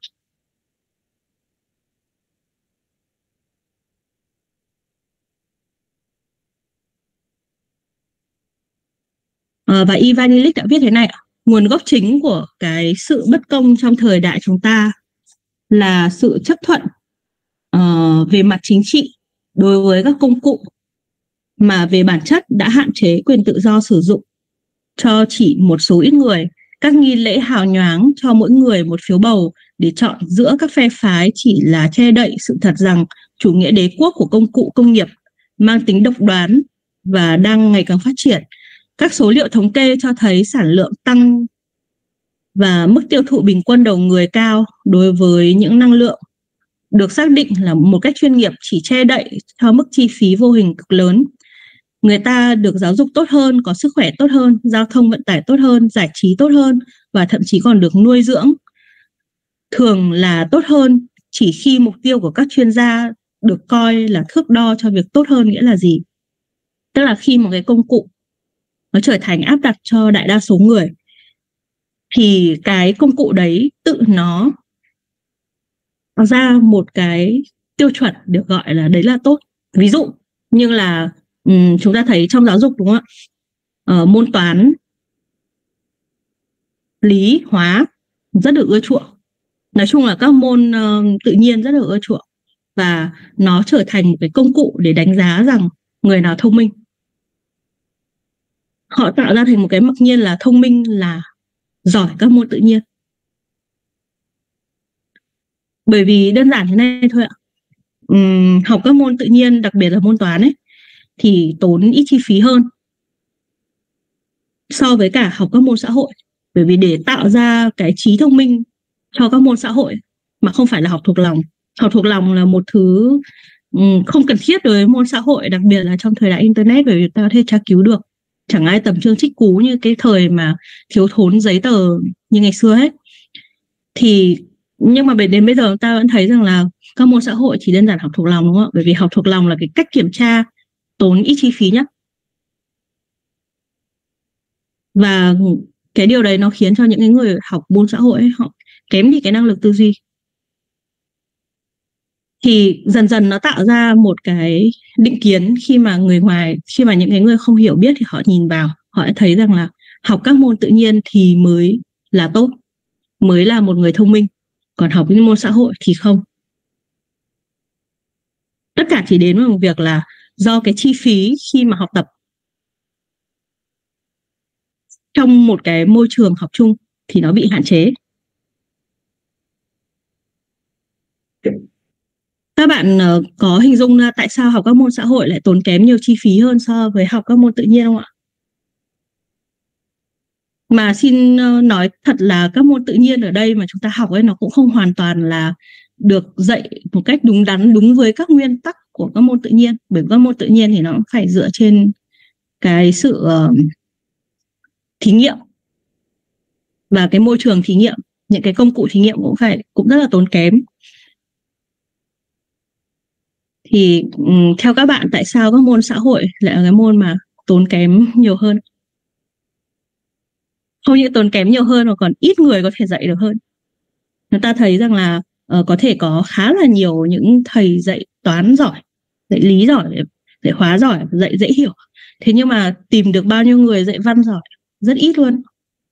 À, và Ivan Illich đã viết thế này: nguồn gốc chính của cái sự bất công trong thời đại chúng ta là sự chấp thuận uh, về mặt chính trị đối với các công cụ mà về bản chất đã hạn chế quyền tự do sử dụng cho chỉ một số ít người, các nghi lễ hào nhoáng cho mỗi người một phiếu bầu để chọn giữa các phe phái chỉ là che đậy sự thật rằng chủ nghĩa đế quốc của công cụ công nghiệp mang tính độc đoán và đang ngày càng phát triển. Các số liệu thống kê cho thấy sản lượng tăng và mức tiêu thụ bình quân đầu người cao đối với những năng lượng được xác định là một cách chuyên nghiệp chỉ che đậy cho mức chi phí vô hình cực lớn. Người ta được giáo dục tốt hơn, có sức khỏe tốt hơn, giao thông vận tải tốt hơn, giải trí tốt hơn và thậm chí còn được nuôi dưỡng thường là tốt hơn chỉ khi mục tiêu của các chuyên gia được coi là thước đo cho việc tốt hơn nghĩa là gì. Tức là khi một cái công cụ nó trở thành áp đặt cho đại đa số người thì cái công cụ đấy tự nó có ra một cái tiêu chuẩn được gọi là đấy là tốt. Ví dụ như là um, chúng ta thấy trong giáo dục đúng không ạ? Ở môn toán, lý, hóa rất được ưa chuộng. Nói chung là các môn uh, tự nhiên rất được ưa chuộng và nó trở thành một cái công cụ để đánh giá rằng người nào thông minh. Họ tạo ra thành một cái mặc nhiên là thông minh là giỏi các môn tự nhiên. Bởi vì đơn giản thế này thôi ạ. Uhm, học các môn tự nhiên, đặc biệt là môn toán ấy, thì tốn ít chi phí hơn so với cả học các môn xã hội. Bởi vì để tạo ra cái trí thông minh cho các môn xã hội mà không phải là học thuộc lòng. Học thuộc lòng là một thứ um, không cần thiết đối với môn xã hội, đặc biệt là trong thời đại Internet, bởi vì ta có thể tra cứu được. Chẳng ai tầm chương trích cú như cái thời mà thiếu thốn giấy tờ như ngày xưa hết. Thì nhưng mà đến bây giờ ta vẫn thấy rằng là các môn xã hội chỉ đơn giản học thuộc lòng đúng không ạ? Bởi vì học thuộc lòng là cái cách kiểm tra tốn ít chi phí nhất. Và cái điều đấy nó khiến cho những cái người học môn xã hội ấy, họ kém đi cái năng lực tư duy. Thì dần dần nó tạo ra một cái định kiến khi mà người ngoài, khi mà những cái người không hiểu biết thì họ nhìn vào, họ sẽ thấy rằng là học các môn tự nhiên thì mới là tốt, mới là một người thông minh, còn học những môn xã hội thì không. Tất cả chỉ đến với một việc là do cái chi phí khi mà học tập trong một cái môi trường học chung thì nó bị hạn chế. Các bạn có hình dung ra tại sao học các môn xã hội lại tốn kém nhiều chi phí hơn so với học các môn tự nhiên không ạ? Mà xin nói thật là các môn tự nhiên ở đây mà chúng ta học ấy nó cũng không hoàn toàn là được dạy một cách đúng đắn, đúng với các nguyên tắc của các môn tự nhiên. Bởi các môn tự nhiên thì nó phải dựa trên cái sự uh, thí nghiệm và cái môi trường thí nghiệm, những cái công cụ thí nghiệm cũng phải cũng rất là tốn kém. Thì um, theo các bạn tại sao các môn xã hội lại là cái môn mà tốn kém nhiều hơn? Không những tốn kém nhiều hơn mà còn ít người có thể dạy được hơn. Chúng ta thấy rằng là uh, có thể có khá là nhiều những thầy dạy toán giỏi, dạy lý giỏi, dạy hóa giỏi, dạy dễ hiểu. Thế nhưng mà tìm được bao nhiêu người dạy văn giỏi? Rất ít luôn.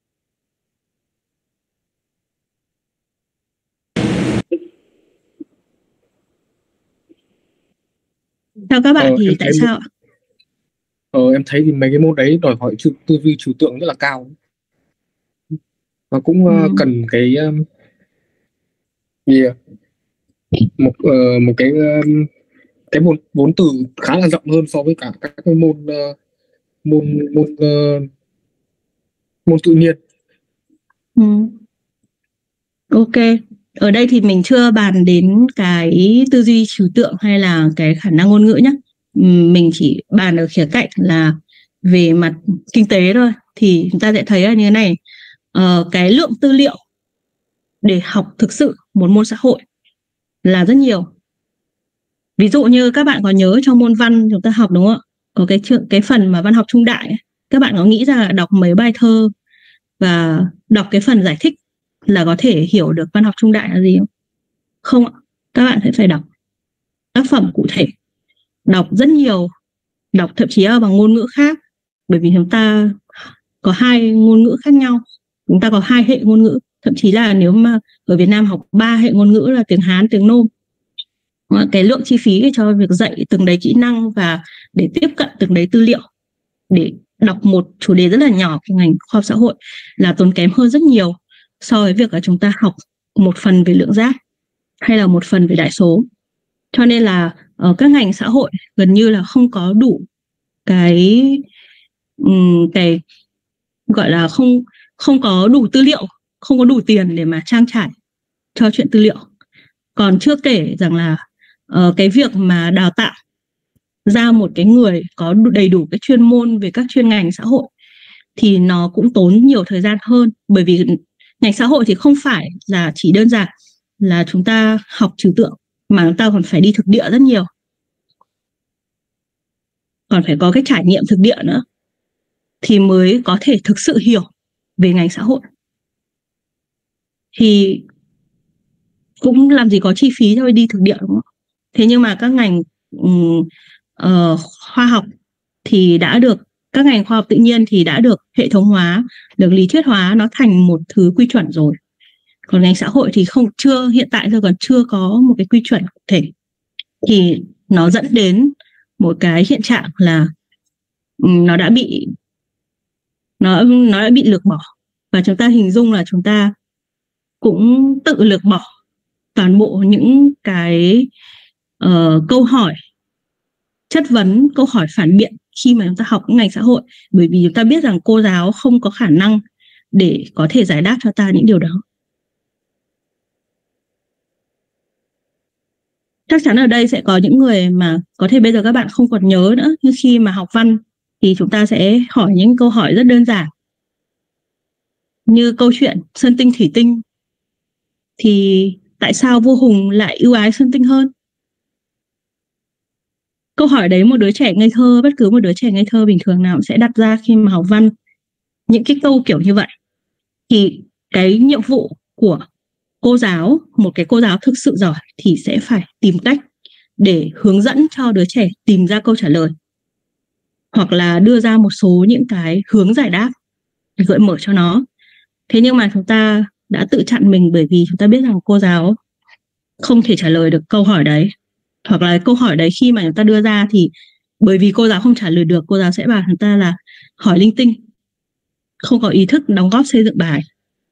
Theo các bạn ờ, thì tại sao ạ? Ờ, em thấy thì mấy cái môn đấy đòi hỏi tư duy trừu tượng rất là cao. Và cũng ừ. uh, cần cái um, yeah, một uh, một cái um, cái vốn vốn từ khá là rộng hơn so với cả các cái môn uh, môn môn uh, môn tự nhiên. Ừ. Ok, ở đây thì mình chưa bàn đến cái tư duy trừu tượng hay là cái khả năng ngôn ngữ nhé. mình chỉ bàn ở khía cạnh là về mặt kinh tế thôi, thì chúng ta sẽ thấy là như thế này, uh, cái lượng tư liệu để học thực sự một môn xã hội là rất nhiều. Ví dụ như các bạn có nhớ trong môn văn chúng ta học đúng không ạ? Có cái cái phần mà văn học trung đại ấy. Các bạn có nghĩ ra đọc mấy bài thơ và đọc cái phần giải thích là có thể hiểu được văn học trung đại là gì không? Không ạ. Các bạn sẽ phải đọc tác phẩm cụ thể, đọc rất nhiều, đọc thậm chí là bằng ngôn ngữ khác, bởi vì chúng ta có hai ngôn ngữ khác nhau, chúng ta có hai hệ ngôn ngữ, thậm chí là nếu mà ở Việt Nam học ba hệ ngôn ngữ là tiếng Hán, tiếng Nôm. Cái lượng chi phí cho việc dạy từng đấy kỹ năng và để tiếp cận từng đấy tư liệu để đọc một chủ đề rất là nhỏ của ngành khoa học xã hội là tốn kém hơn rất nhiều so với việc là chúng ta học một phần về lượng giác hay là một phần về đại số. Cho nên là ở các ngành xã hội gần như là không có đủ cái cái gọi là không không có đủ tư liệu, không có đủ tiền để mà trang trải cho chuyện tư liệu. Còn chưa kể rằng là uh, cái việc mà đào tạo ra một cái người có đầy đủ cái chuyên môn về các chuyên ngành xã hội thì nó cũng tốn nhiều thời gian hơn, bởi vì ngành xã hội thì không phải là chỉ đơn giản là chúng ta học trừu tượng, mà chúng ta còn phải đi thực địa rất nhiều, còn phải có cái trải nghiệm thực địa nữa thì mới có thể thực sự hiểu về ngành xã hội. Thì cũng làm gì có chi phí thôi đi thực địa đúng không? Thế nhưng mà các ngành um, uh, khoa học thì đã được, các ngành khoa học tự nhiên thì đã được hệ thống hóa, được lý thuyết hóa nó thành một thứ quy chuẩn rồi. Còn ngành xã hội thì không, chưa, hiện tại giờ còn chưa có một cái quy chuẩn cụ thể, thì nó dẫn đến một cái hiện trạng là um, nó đã bị nó nó đã bị lược bỏ, và chúng ta hình dung là chúng ta cũng tự lược bỏ toàn bộ những cái uh, câu hỏi chất vấn, câu hỏi phản biện khi mà chúng ta học ngành xã hội, bởi vì chúng ta biết rằng cô giáo không có khả năng để có thể giải đáp cho ta những điều đó. Chắc chắn ở đây sẽ có những người mà có thể bây giờ các bạn không còn nhớ nữa, nhưng khi mà học văn thì chúng ta sẽ hỏi những câu hỏi rất đơn giản, như câu chuyện Sơn Tinh Thủy Tinh thì tại sao vua Hùng lại ưu ái Sơn Tinh hơn? Câu hỏi đấy một đứa trẻ ngây thơ, bất cứ một đứa trẻ ngây thơ bình thường nào cũng sẽ đặt ra khi mà học văn. Những cái câu kiểu như vậy thì cái nhiệm vụ của cô giáo, một cái cô giáo thực sự giỏi thì sẽ phải tìm cách để hướng dẫn cho đứa trẻ tìm ra câu trả lời, hoặc là đưa ra một số những cái hướng giải đáp, gợi mở cho nó. Thế nhưng mà chúng ta đã tự chặn mình, bởi vì chúng ta biết rằng cô giáo không thể trả lời được câu hỏi đấy, hoặc là câu hỏi đấy khi mà chúng ta đưa ra thì bởi vì cô giáo không trả lời được, cô giáo sẽ bảo chúng ta là hỏi linh tinh, không có ý thức đóng góp xây dựng bài,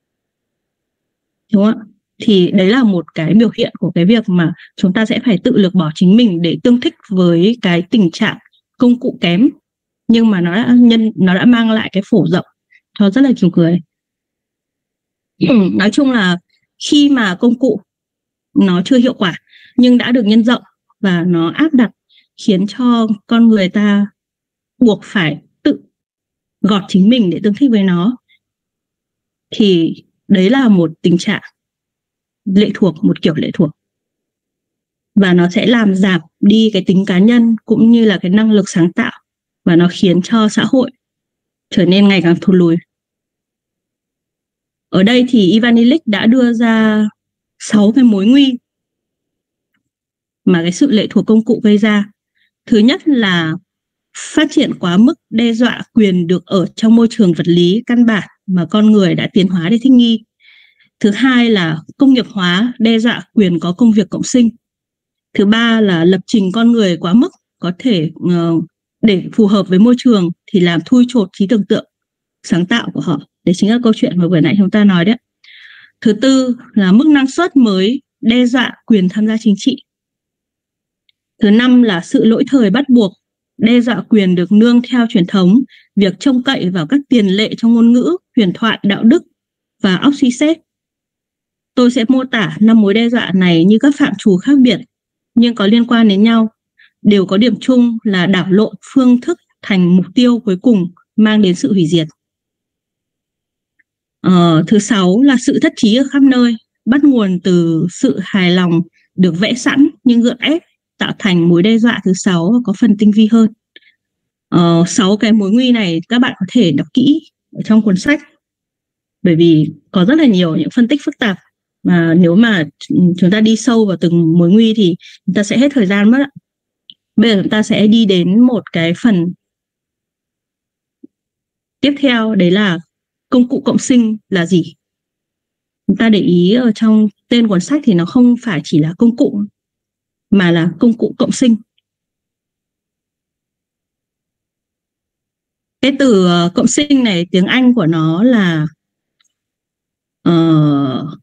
đúng không ạ? Thì đấy là một cái biểu hiện của cái việc mà chúng ta sẽ phải tự lược bỏ chính mình để tương thích với cái tình trạng công cụ kém, nhưng mà nó đã nhân nó đã mang lại cái phổ rộng cho rất là nhiều người. Ừ, nói chung là khi mà công cụ nó chưa hiệu quả nhưng đã được nhân rộng và nó áp đặt, khiến cho con người ta buộc phải tự gọt chính mình để tương thích với nó, thì đấy là một tình trạng lệ thuộc, một kiểu lệ thuộc, và nó sẽ làm giảm đi cái tính cá nhân cũng như là cái năng lực sáng tạo, và nó khiến cho xã hội trở nên ngày càng thụt lùi. Ở đây thì Ivan Illich đã đưa ra sáu cái mối nguy mà cái sự lệ thuộc công cụ gây ra. Thứ nhất là phát triển quá mức đe dọa quyền được ở trong môi trường vật lý căn bản mà con người đã tiến hóa để thích nghi. Thứ hai là công nghiệp hóa đe dọa quyền có công việc cộng sinh. Thứ ba là lập trình con người quá mức, có thể uh, để phù hợp với môi trường thì làm thui chột trí tưởng tượng, sáng tạo của họ. Đấy chính là câu chuyện mà vừa nãy chúng ta nói đấy. Thứ tư là mức năng suất mới đe dọa quyền tham gia chính trị. Thứ năm là sự lỗi thời bắt buộc đe dọa quyền được nương theo truyền thống, việc trông cậy vào các tiền lệ trong ngôn ngữ, huyền thoại, đạo đức và óc suy xét. Tôi sẽ mô tả năm mối đe dọa này như các phạm trù khác biệt nhưng có liên quan đến nhau đều có điểm chung là đảo lộn phương thức thành mục tiêu cuối cùng mang đến sự hủy diệt. Ờ, thứ sáu là sự thất trí ở khắp nơi, bắt nguồn từ sự hài lòng được vẽ sẵn nhưng gượng ép tạo thành mối đe dọa thứ sáu và có phần tinh vi hơn. Ờ, sáu cái mối nguy này các bạn có thể đọc kỹ ở trong cuốn sách, bởi vì có rất là nhiều những phân tích phức tạp mà nếu mà chúng ta đi sâu vào từng mối nguy thì chúng ta sẽ hết thời gian mất ạ. Bây giờ chúng ta sẽ đi đến một cái phần tiếp theo, đấy là công cụ cộng sinh là gì. Chúng ta để ý ở trong tên cuốn sách thì nó không phải chỉ là công cụ mà là công cụ cộng sinh. Cái từ uh, cộng sinh này tiếng Anh của nó là uh,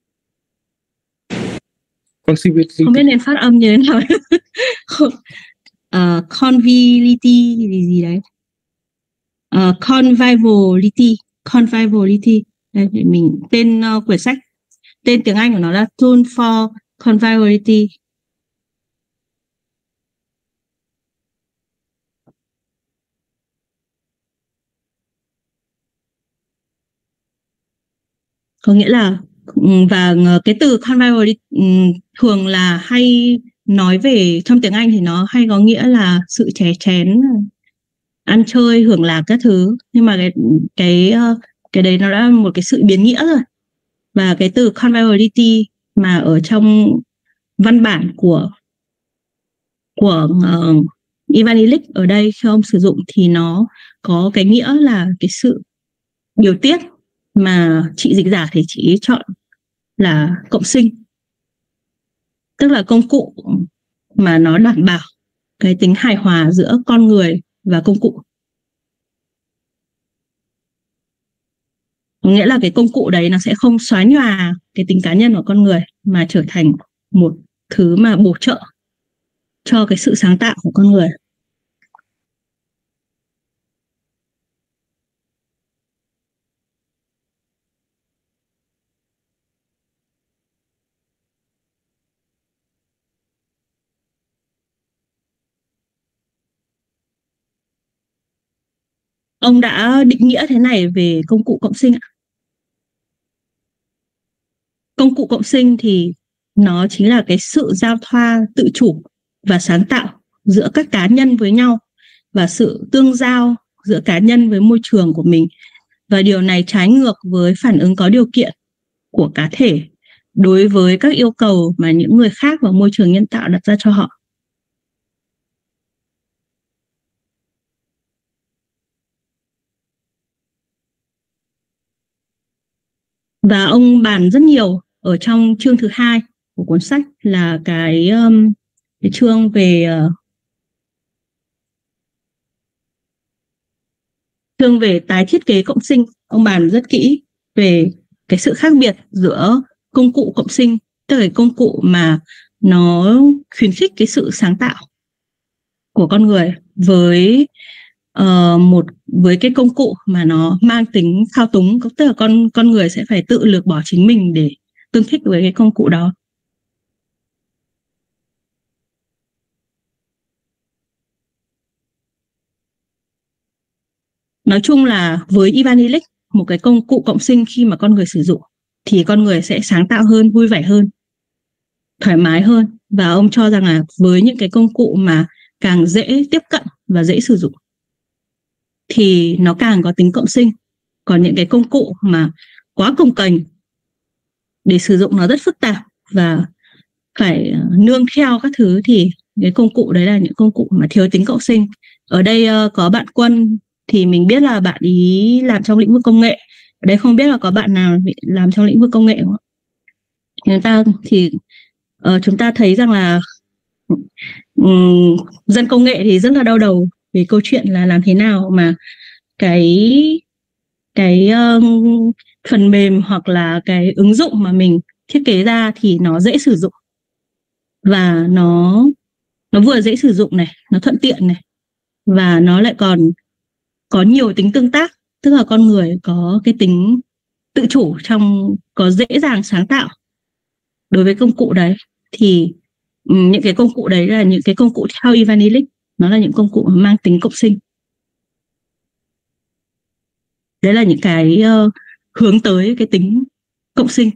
không biết nên phát âm như thế nào. uh, conviviality gì gì đấy, uh, conviviality, conviviality. Đây, mình tên uh, quyển sách, tên tiếng Anh của nó là Tool for Conviviality. Có nghĩa là, và cái từ conviviality thường là hay nói về, trong tiếng Anh thì nó hay có nghĩa là sự chè chén, ăn chơi, hưởng lạc các thứ. Nhưng mà cái cái cái đấy nó đã một cái sự biến nghĩa rồi. Và cái từ conviviality mà ở trong văn bản của của uh, Ivan Illich ở đây khi ông sử dụng thì nó có cái nghĩa là cái sự điều tiết, mà chị dịch giả thì chị chọn là cộng sinh, tức là công cụ mà nó đảm bảo cái tính hài hòa giữa con người và công cụ. Nghĩa là cái công cụ đấy nó sẽ không xóa nhòa cái tính cá nhân của con người mà trở thành một thứ mà bổ trợ cho cái sự sáng tạo của con người. Ông đã định nghĩa thế này về công cụ cộng sinh ạ. Công cụ cộng sinh thì nó chính là cái sự giao thoa tự chủ và sáng tạo giữa các cá nhân với nhau, và sự tương giao giữa cá nhân với môi trường của mình. Và điều này trái ngược với phản ứng có điều kiện của cá thể đối với các yêu cầu mà những người khác và môi trường nhân tạo đặt ra cho họ. Và ông bàn rất nhiều ở trong chương thứ hai của cuốn sách là cái, um, cái chương về uh, chương về tái thiết kế cộng sinh. Ông bàn rất kỹ về cái sự khác biệt giữa công cụ cộng sinh, tức là công cụ mà nó khuyến khích cái sự sáng tạo của con người, với uh, một với cái công cụ mà nó mang tính thao túng, tức là con con người sẽ phải tự lược bỏ chính mình để tương thích với cái công cụ đó. Nói chung là với Ivan Illich, một cái công cụ cộng sinh khi mà con người sử dụng thì con người sẽ sáng tạo hơn, vui vẻ hơn, thoải mái hơn. Và ông cho rằng là với những cái công cụ mà càng dễ tiếp cận và dễ sử dụng thì nó càng có tính cộng sinh. Còn những cái công cụ mà quá cồng kềnh để sử dụng nó rất phức tạp và phải nương theo các thứ thì cái công cụ đấy là những công cụ mà thiếu tính cộng sinh. Ở đây uh, có bạn Quân thì mình biết là bạn ý làm trong lĩnh vực công nghệ. Ở đây không biết là có bạn nào làm trong lĩnh vực công nghệ không ạ? Chúng ta thì uh, chúng ta thấy rằng là um, dân công nghệ thì rất là đau đầu về câu chuyện là làm thế nào mà cái cái um, phần mềm hoặc là cái ứng dụng mà mình thiết kế ra thì nó dễ sử dụng, và nó nó vừa dễ sử dụng này, nó thuận tiện này, và nó lại còn có nhiều tính tương tác, tức là con người có cái tính tự chủ trong, có dễ dàng sáng tạo đối với công cụ đấy. Thì những cái công cụ đấy là những cái công cụ theo Ivan Illich, nó là những công cụ mang tính cộng sinh. Đấy là những cái uh, hướng tới cái tính cộng sinh.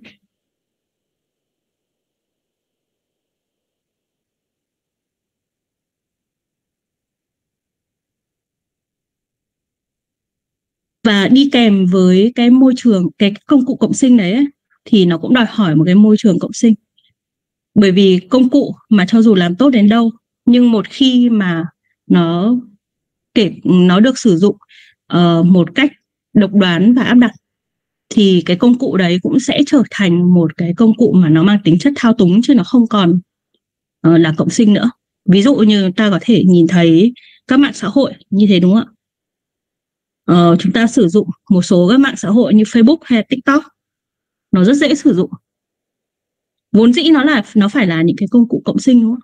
Và đi kèm với cái môi trường, cái công cụ cộng sinh đấy ấy, thì nó cũng đòi hỏi một cái môi trường cộng sinh. Bởi vì công cụ mà cho dù làm tốt đến đâu, nhưng một khi mà nó kể nó được sử dụng uh, một cách độc đoán và áp đặt, thì cái công cụ đấy cũng sẽ trở thành một cái công cụ mà nó mang tính chất thao túng, chứ nó không còn uh, là cộng sinh nữa. Ví dụ như ta có thể nhìn thấy các mạng xã hội như thế, đúng không ạ? Uh, chúng ta sử dụng một số các mạng xã hội như Facebook hay TikTok, nó rất dễ sử dụng. Vốn dĩ nó là nó phải là những cái công cụ cộng sinh, đúng không?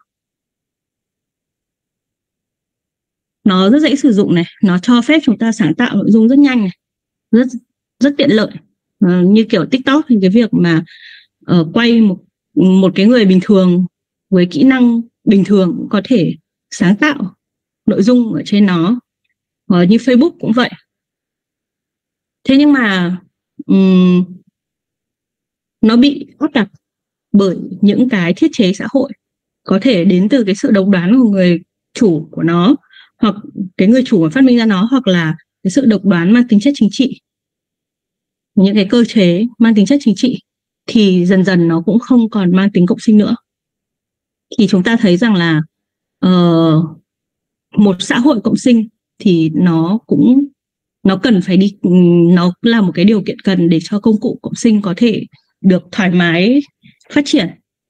Nó rất dễ sử dụng này, nó cho phép chúng ta sáng tạo nội dung rất nhanh này, rất rất tiện lợi. Uh, như kiểu TikTok thì cái việc mà uh, quay một một cái người bình thường với kỹ năng bình thường cũng có thể sáng tạo nội dung ở trên nó. Uh, như Facebook cũng vậy. Thế nhưng mà um, nó bị áp đặt bởi những cái thiết chế xã hội, có thể đến từ cái sự độc đoán của người chủ của nó, hoặc cái người chủ mà phát minh ra nó, hoặc là cái sự độc đoán mang tính chất chính trị. Những cái cơ chế mang tính chất chính trị thì dần dần nó cũng không còn mang tính cộng sinh nữa. Thì chúng ta thấy rằng là uh, một xã hội cộng sinh thì nó cũng nó cần phải đi, nó là một cái điều kiện cần để cho công cụ cộng sinh có thể được thoải mái phát triển.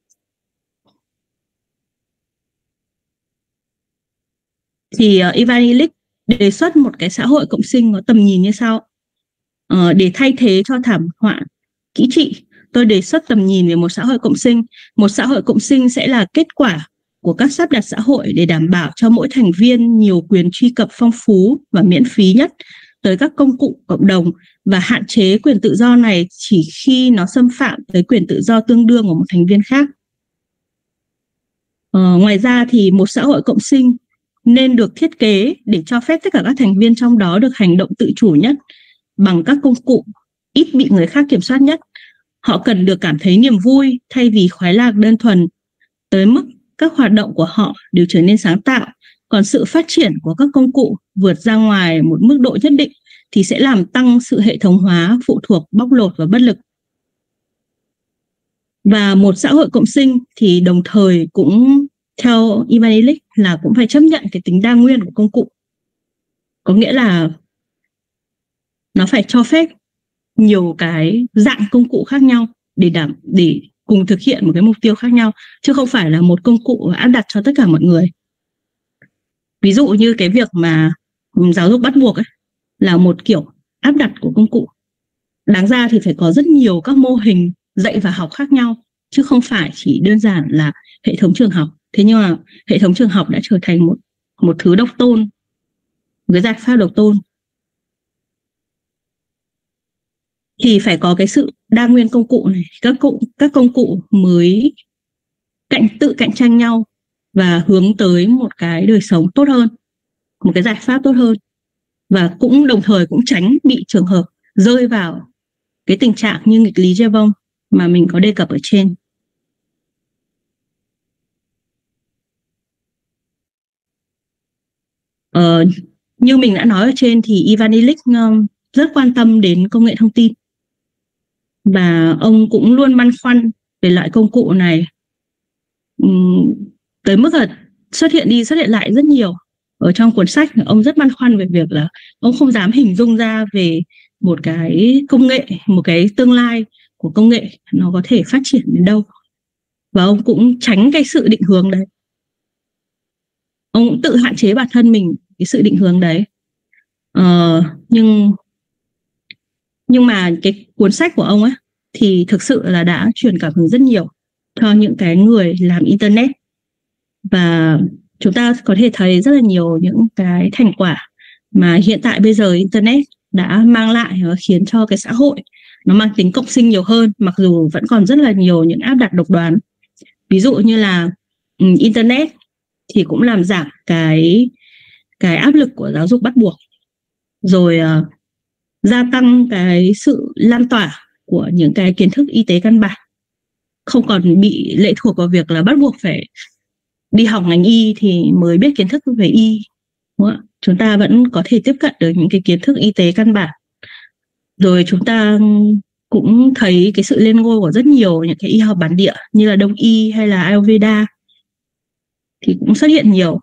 Thì uh, Ivan Illich đề xuất một cái xã hội cộng sinh có tầm nhìn như sau. Uh, để thay thế cho thảm họa kỹ trị, tôi đề xuất tầm nhìn về một xã hội cộng sinh. Một xã hội cộng sinh sẽ là kết quả của các sắp đặt xã hội để đảm bảo cho mỗi thành viên nhiều quyền truy cập phong phú và miễn phí nhất tới các công cụ cộng đồng, và hạn chế quyền tự do này chỉ khi nó xâm phạm tới quyền tự do tương đương của một thành viên khác. Ờ, ngoài ra thì một xã hội cộng sinh nên được thiết kế để cho phép tất cả các thành viên trong đó được hành động tự chủ nhất bằng các công cụ ít bị người khác kiểm soát nhất. Họ cần được cảm thấy niềm vui thay vì khoái lạc đơn thuần, tới mức các hoạt động của họ đều trở nên sáng tạo. Còn sự phát triển của các công cụ vượt ra ngoài một mức độ nhất định thì sẽ làm tăng sự hệ thống hóa, phụ thuộc, bóc lột và bất lực. Và một xã hội cộng sinh thì đồng thời cũng theo Ivan Illich là cũng phải chấp nhận cái tính đa nguyên của công cụ. Có nghĩa là nó phải cho phép nhiều cái dạng công cụ khác nhau để đảm để cùng thực hiện một cái mục tiêu khác nhau, chứ không phải là một công cụ áp đặt cho tất cả mọi người. Ví dụ như cái việc mà giáo dục bắt buộc ấy, là một kiểu áp đặt của công cụ. Đáng ra thì phải có rất nhiều các mô hình dạy và học khác nhau, chứ không phải chỉ đơn giản là hệ thống trường học. Thế nhưng mà hệ thống trường học đã trở thành một, một thứ độc tôn, một cái giải pháp độc tôn. Thì phải có cái sự đa nguyên công cụ này, các cụ, các công cụ mới cạnh tự cạnh tranh nhau và hướng tới một cái đời sống tốt hơn, một cái giải pháp tốt hơn, và cũng đồng thời cũng tránh bị trường hợp rơi vào cái tình trạng như nghịch lý Jevons mà mình có đề cập ở trên. Ờ, như mình đã nói ở trên thì Ivan Illich um, rất quan tâm đến công nghệ thông tin, và ông cũng luôn băn khoăn về loại công cụ này, uhm, tới mức là xuất hiện đi xuất hiện lại rất nhiều. Ở trong cuốn sách ông rất băn khoăn về việc là ông không dám hình dung ra về một cái công nghệ, một cái tương lai của công nghệ nó có thể phát triển đến đâu, và ông cũng tránh cái sự định hướng đấy. Ông cũng tự hạn chế bản thân mình cái sự định hướng đấy. Ờ, nhưng nhưng mà cái cuốn sách của ông ấy thì thực sự là đã truyền cảm hứng rất nhiều cho những cái người làm internet, và chúng ta có thể thấy rất là nhiều những cái thành quả mà hiện tại bây giờ internet đã mang lại, và khiến cho cái xã hội nó mang tính cộng sinh nhiều hơn, mặc dù vẫn còn rất là nhiều những áp đặt độc đoán. Ví dụ như là um, internet thì cũng làm giảm cái cái áp lực của giáo dục bắt buộc, rồi uh, gia tăng cái sự lan tỏa của những cái kiến thức y tế căn bản, không còn bị lệ thuộc vào việc là bắt buộc phải đi học ngành y thì mới biết kiến thức về y. Đúng không? Chúng ta vẫn có thể tiếp cận được những cái kiến thức y tế căn bản. Rồi chúng ta cũng thấy cái sự lên ngôi của rất nhiều những cái y học bản địa như là Đông y hay là Ayurveda thì cũng xuất hiện nhiều.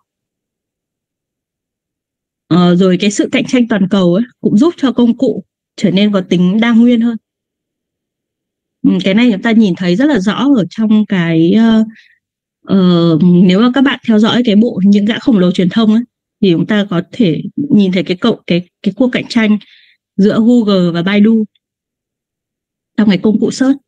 Ờ, rồi cái sự cạnh tranh toàn cầu ấy cũng giúp cho công cụ trở nên có tính đa nguyên hơn. Cái này chúng ta nhìn thấy rất là rõ ở trong cái uh, uh, nếu mà các bạn theo dõi cái bộ những gã khổng lồ truyền thông ấy, thì chúng ta có thể nhìn thấy cái cậu cái cái cuộc cạnh tranh giữa Google và Baidu trong cái công cụ search.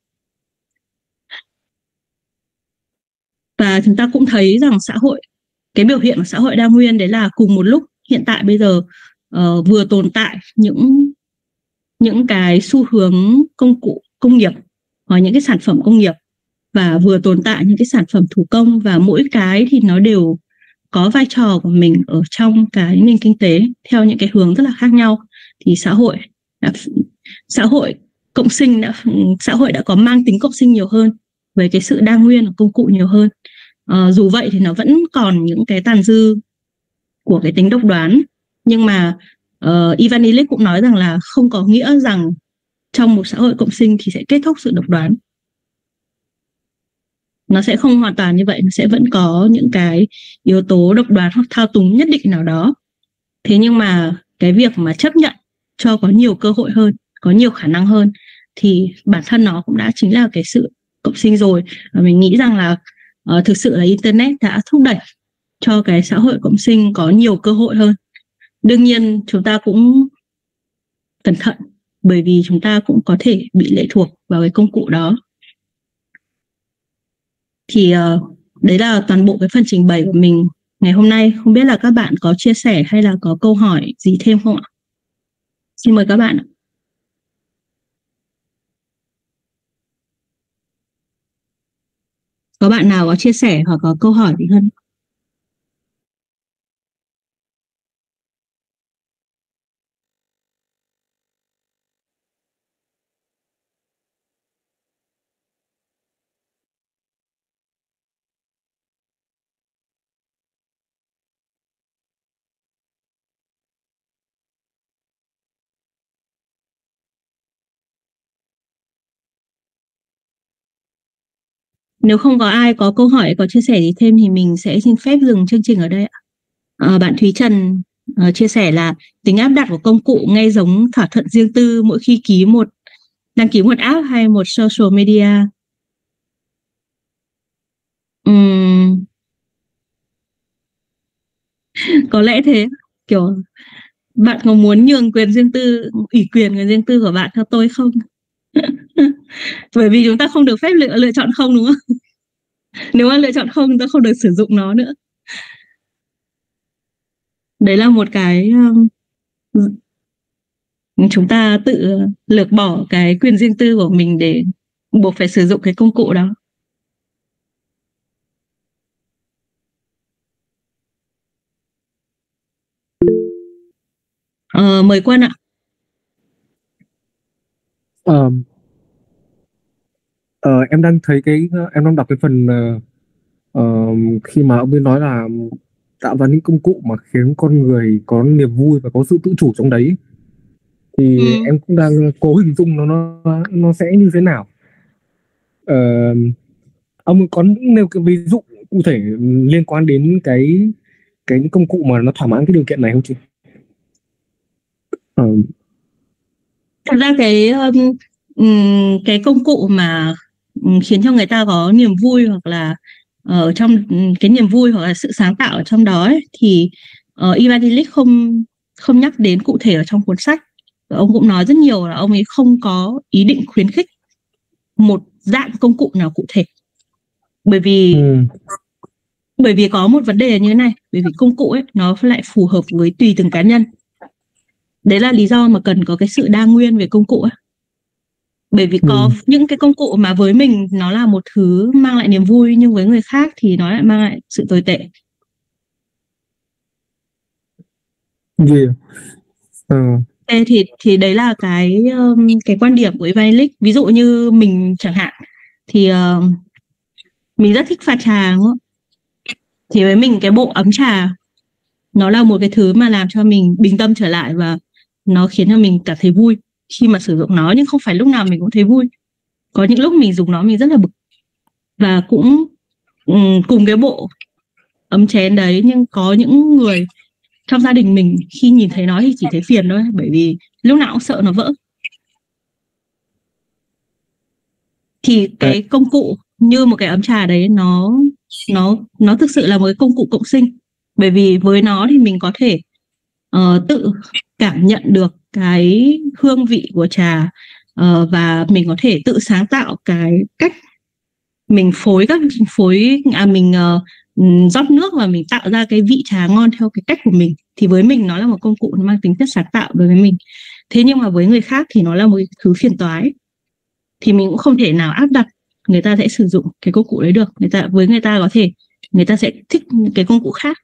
Và chúng ta cũng thấy rằng xã hội, cái biểu hiện của xã hội đa nguyên đấy là cùng một lúc hiện tại bây giờ uh, vừa tồn tại những những cái xu hướng công cụ công nghiệp hoặc những cái sản phẩm công nghiệp, và vừa tồn tại những cái sản phẩm thủ công, và mỗi cái thì nó đều có vai trò của mình ở trong cái nền kinh tế theo những cái hướng rất là khác nhau. Thì xã hội đã, xã hội cộng sinh đã xã hội đã có mang tính cộng sinh nhiều hơn, với cái sự đa nguyên của công cụ nhiều hơn. À, dù vậy thì nó vẫn còn những cái tàn dư của cái tính độc đoán, nhưng mà uh, Ivan Illich cũng nói rằng là không có nghĩa rằng trong một xã hội cộng sinh thì sẽ kết thúc sự độc đoán. Nó sẽ không hoàn toàn như vậy, nó sẽ vẫn có những cái yếu tố độc đoán hoặc thao túng nhất định nào đó. Thế nhưng mà cái việc mà chấp nhận cho có nhiều cơ hội hơn, có nhiều khả năng hơn, thì bản thân nó cũng đã chính là cái sự cộng sinh rồi. Và mình nghĩ rằng là uh, thực sự là Internet đã thúc đẩy cho cái xã hội cộng sinh có nhiều cơ hội hơn. Đương nhiên chúng ta cũng cẩn thận, bởi vì chúng ta cũng có thể bị lệ thuộc vào cái công cụ đó. Thì uh, đấy là toàn bộ cái phần trình bày của mình ngày hôm nay. Không biết là các bạn có chia sẻ hay là có câu hỏi gì thêm không ạ? Xin mời các bạn ạ. Có bạn nào có chia sẻ hoặc có câu hỏi gì hơn? Nếu không có ai có câu hỏi, có chia sẻ gì thêm thì mình sẽ xin phép dừng chương trình ở đây ạ. À, bạn Thúy Trần uh, chia sẻ là tính áp đặt của công cụ nghe giống thỏa thuận riêng tư mỗi khi ký một đăng ký một app hay một social media. Uhm, có lẽ thế. Kiểu bạn có muốn nhường quyền riêng tư, ủy quyền quyền riêng tư của bạn cho tôi không? Bởi vì chúng ta không được phép lựa, lựa chọn không, đúng không? Nếu mà lựa chọn không, chúng ta không được sử dụng nó nữa. Đấy là một cái um, chúng ta tự lược bỏ cái quyền riêng tư của mình để buộc phải sử dụng cái công cụ đó. Ờ, mời Quân ạ. Ờ, ờ, em đang thấy cái em đang đọc cái phần uh, uh, khi mà ông ấy nói là tạo ra những công cụ mà khiến con người có niềm vui và có sự tự chủ trong đấy, thì ừ. em cũng đang cố hình dung nó nó nó sẽ như thế nào. Ờ, ông có nêu cái ví dụ cụ thể liên quan đến cái cái công cụ mà nó thỏa mãn cái điều kiện này không chị? Ờ. Thật ra cái um, cái công cụ mà khiến cho người ta có niềm vui, hoặc là ở trong cái niềm vui hoặc là sự sáng tạo ở trong đó ấy, thì uh, Ivan Illich không không nhắc đến cụ thể ở trong cuốn sách. Ông cũng nói rất nhiều là ông ấy không có ý định khuyến khích một dạng công cụ nào cụ thể, bởi vì ừ. bởi vì có một vấn đề như thế này, bởi vì công cụ ấy nó lại phù hợp với tùy từng cá nhân. Đấy là lý do mà cần có cái sự đa nguyên về công cụ ấy. Bởi vì có ừ. những cái công cụ mà với mình nó là một thứ mang lại niềm vui, nhưng với người khác thì nó lại mang lại sự tồi tệ. Yeah. Ừ. Thế thì thì đấy là cái um, cái quan điểm của Evangelic. Ví dụ như mình chẳng hạn thì uh, mình rất thích pha trà, đúng không? Thì với mình cái bộ ấm trà nó là một cái thứ mà làm cho mình bình tâm trở lại, và nó khiến cho mình cảm thấy vui khi mà sử dụng nó, nhưng không phải lúc nào mình cũng thấy vui. Có những lúc mình dùng nó mình rất là bực. Và cũng um, cùng cái bộ ấm chén đấy, nhưng có những người trong gia đình mình khi nhìn thấy nó thì chỉ thấy phiền thôi, bởi vì lúc nào cũng sợ nó vỡ. Thì cái công cụ như một cái ấm trà đấy nó nó nó thực sự là một cái công cụ cộng sinh, bởi vì với nó thì mình có thể uh, tự cảm nhận được cái hương vị của trà, uh, và mình có thể tự sáng tạo cái cách mình phối các phối à mình uh, rót nước và mình tạo ra cái vị trà ngon theo cái cách của mình. Thì với mình nó là một công cụ mang tính chất sáng tạo đối với mình. Thế nhưng mà với người khác thì nó là một thứ phiền toái, thì mình cũng không thể nào áp đặt người ta sẽ sử dụng cái công cụ đấy được. Người ta với người ta có thể người ta sẽ thích cái công cụ khác.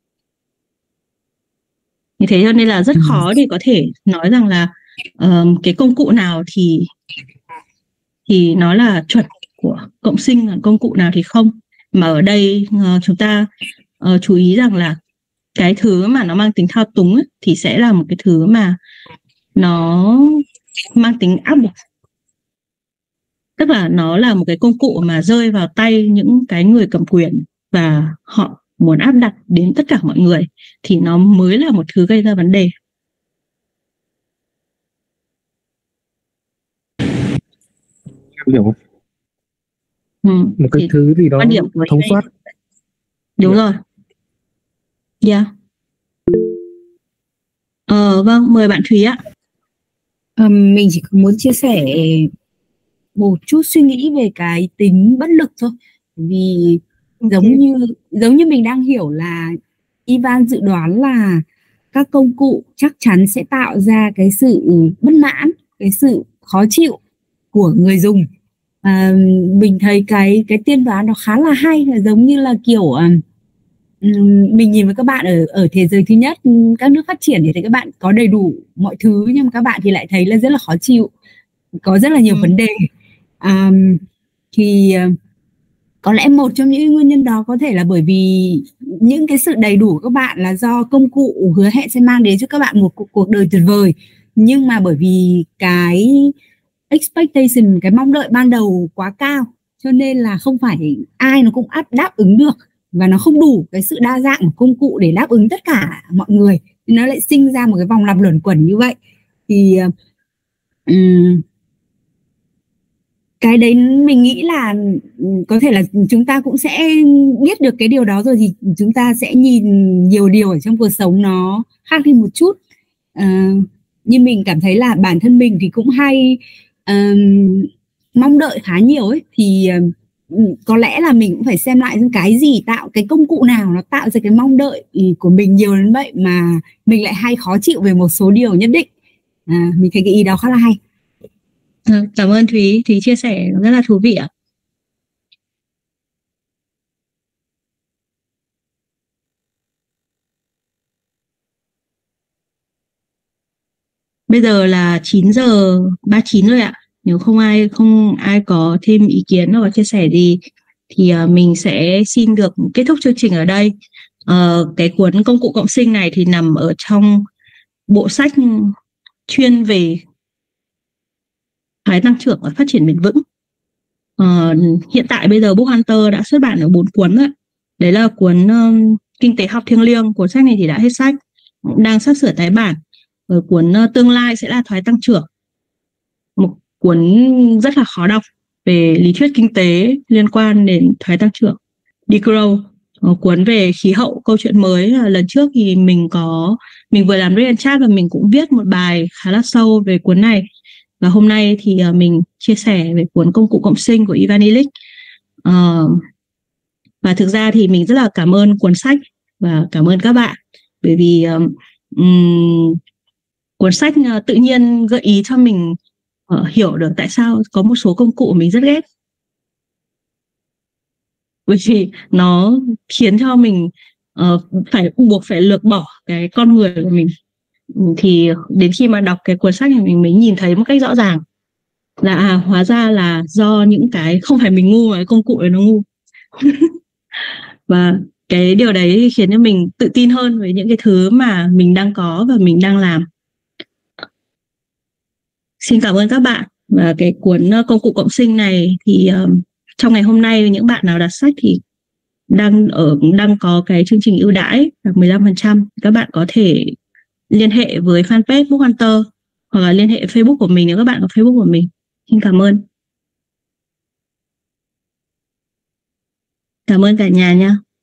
Như thế cho nên là rất khó để có thể nói rằng là uh, cái công cụ nào thì thì nó là chuẩn của cộng sinh, là công cụ nào thì không. Mà ở đây uh, chúng ta uh, chú ý rằng là cái thứ mà nó mang tính thao túng ấy, thì sẽ là một cái thứ mà nó mang tính áp lực. Tức là nó là một cái công cụ mà rơi vào tay những cái người cầm quyền và họ muốn áp đặt đến tất cả mọi người, thì nó mới là một thứ gây ra vấn đề. Hiểu không? Ừ, một cái thứ gì đó thống soát. Đúng rồi. Dạ. Yeah. Ờ, vâng, mời bạn Thúy ạ. À, mình chỉ muốn chia sẻ một chút suy nghĩ về cái tính bất lực thôi. Vì okay. giống như giống như mình đang hiểu là Ivan dự đoán là các công cụ chắc chắn sẽ tạo ra cái sự bất mãn, cái sự khó chịu của người dùng. À, mình thấy cái cái tiên đoán nó khá là hay, là giống như là kiểu um, mình nhìn với các bạn ở ở thế giới thứ nhất, các nước phát triển thì thấy các bạn có đầy đủ mọi thứ, nhưng mà các bạn thì lại thấy là rất là khó chịu, có rất là nhiều ừ. vấn đề. À, thì có lẽ một trong những nguyên nhân đó có thể là bởi vì những cái sự đầy đủ của các bạn là do công cụ hứa hẹn sẽ mang đến cho các bạn một cuộc đời tuyệt vời, nhưng mà bởi vì cái expectation, cái mong đợi ban đầu quá cao, cho nên là không phải ai nó cũng áp đáp ứng được, và nó không đủ cái sự đa dạng của công cụ để đáp ứng tất cả mọi người, nó lại sinh ra một cái vòng lặp luẩn quẩn như vậy. Thì um, cái đấy mình nghĩ là có thể là chúng ta cũng sẽ biết được cái điều đó rồi, thì chúng ta sẽ nhìn nhiều điều ở trong cuộc sống nó khác đi một chút. Uh, như mình cảm thấy là bản thân mình thì cũng hay um, mong đợi khá nhiều ấy, thì uh, có lẽ là mình cũng phải xem lại cái gì tạo, cái công cụ nào nó tạo ra cái mong đợi của mình nhiều đến vậy mà mình lại hay khó chịu về một số điều nhất định. À, mình thấy cái ý đó khá là hay. Cảm ơn Thúy, Thúy chia sẻ rất là thú vị ạ. Bây giờ là chín giờ ba mươi chín rồi ạ. Nếu không ai không ai có thêm ý kiến hoặc chia sẻ gì thì uh, mình sẽ xin được kết thúc chương trình ở đây. Uh, cái cuốn công cụ cộng sinh này thì nằm ở trong bộ sách chuyên về thái tăng trưởng và phát triển bền vững. Uh, hiện tại bây giờ Book Hunter đã xuất bản ở bốn cuốn rồi. Đấy là cuốn uh, Kinh tế học thiêng liêng, cuốn sách này thì đã hết sách, đang sắp sửa tái bản. Ở cuốn uh, Tương lai sẽ là thoái tăng trưởng, một cuốn rất là khó đọc về lý thuyết kinh tế liên quan đến thoái tăng trưởng, Degrowth. Uh, cuốn về khí hậu, câu chuyện mới. Uh, lần trước thì mình có mình vừa làm read chat và mình cũng viết một bài khá là sâu về cuốn này. Và hôm nay thì uh, mình chia sẻ về cuốn công cụ cộng sinh của Ivan Illich. Uh, và thực ra thì mình rất là cảm ơn cuốn sách và cảm ơn các bạn, bởi vì uh, um, cuốn sách uh, tự nhiên gợi ý cho mình uh, hiểu được tại sao có một số công cụ mình rất ghét, bởi vì nó khiến cho mình uh, phải buộc phải lược bỏ cái con người của mình. Thì đến khi mà đọc cái cuốn sách này mình mới nhìn thấy một cách rõ ràng là à, hóa ra là do những cái không phải mình ngu mà cái công cụ ấy nó ngu. Và cái điều đấy khiến cho mình tự tin hơn với những cái thứ mà mình đang có và mình đang làm. Xin cảm ơn các bạn. Và cái cuốn công cụ cộng sinh này thì um, trong ngày hôm nay những bạn nào đặt sách thì đang ở đang có cái chương trình ưu đãi là mười lăm phần trăm. Các bạn có thể liên hệ với fanpage Book Hunter hoặc là liên hệ Facebook của mình nếu các bạn có Facebook của mình. Xin cảm ơn. Cảm ơn cả nhà nha.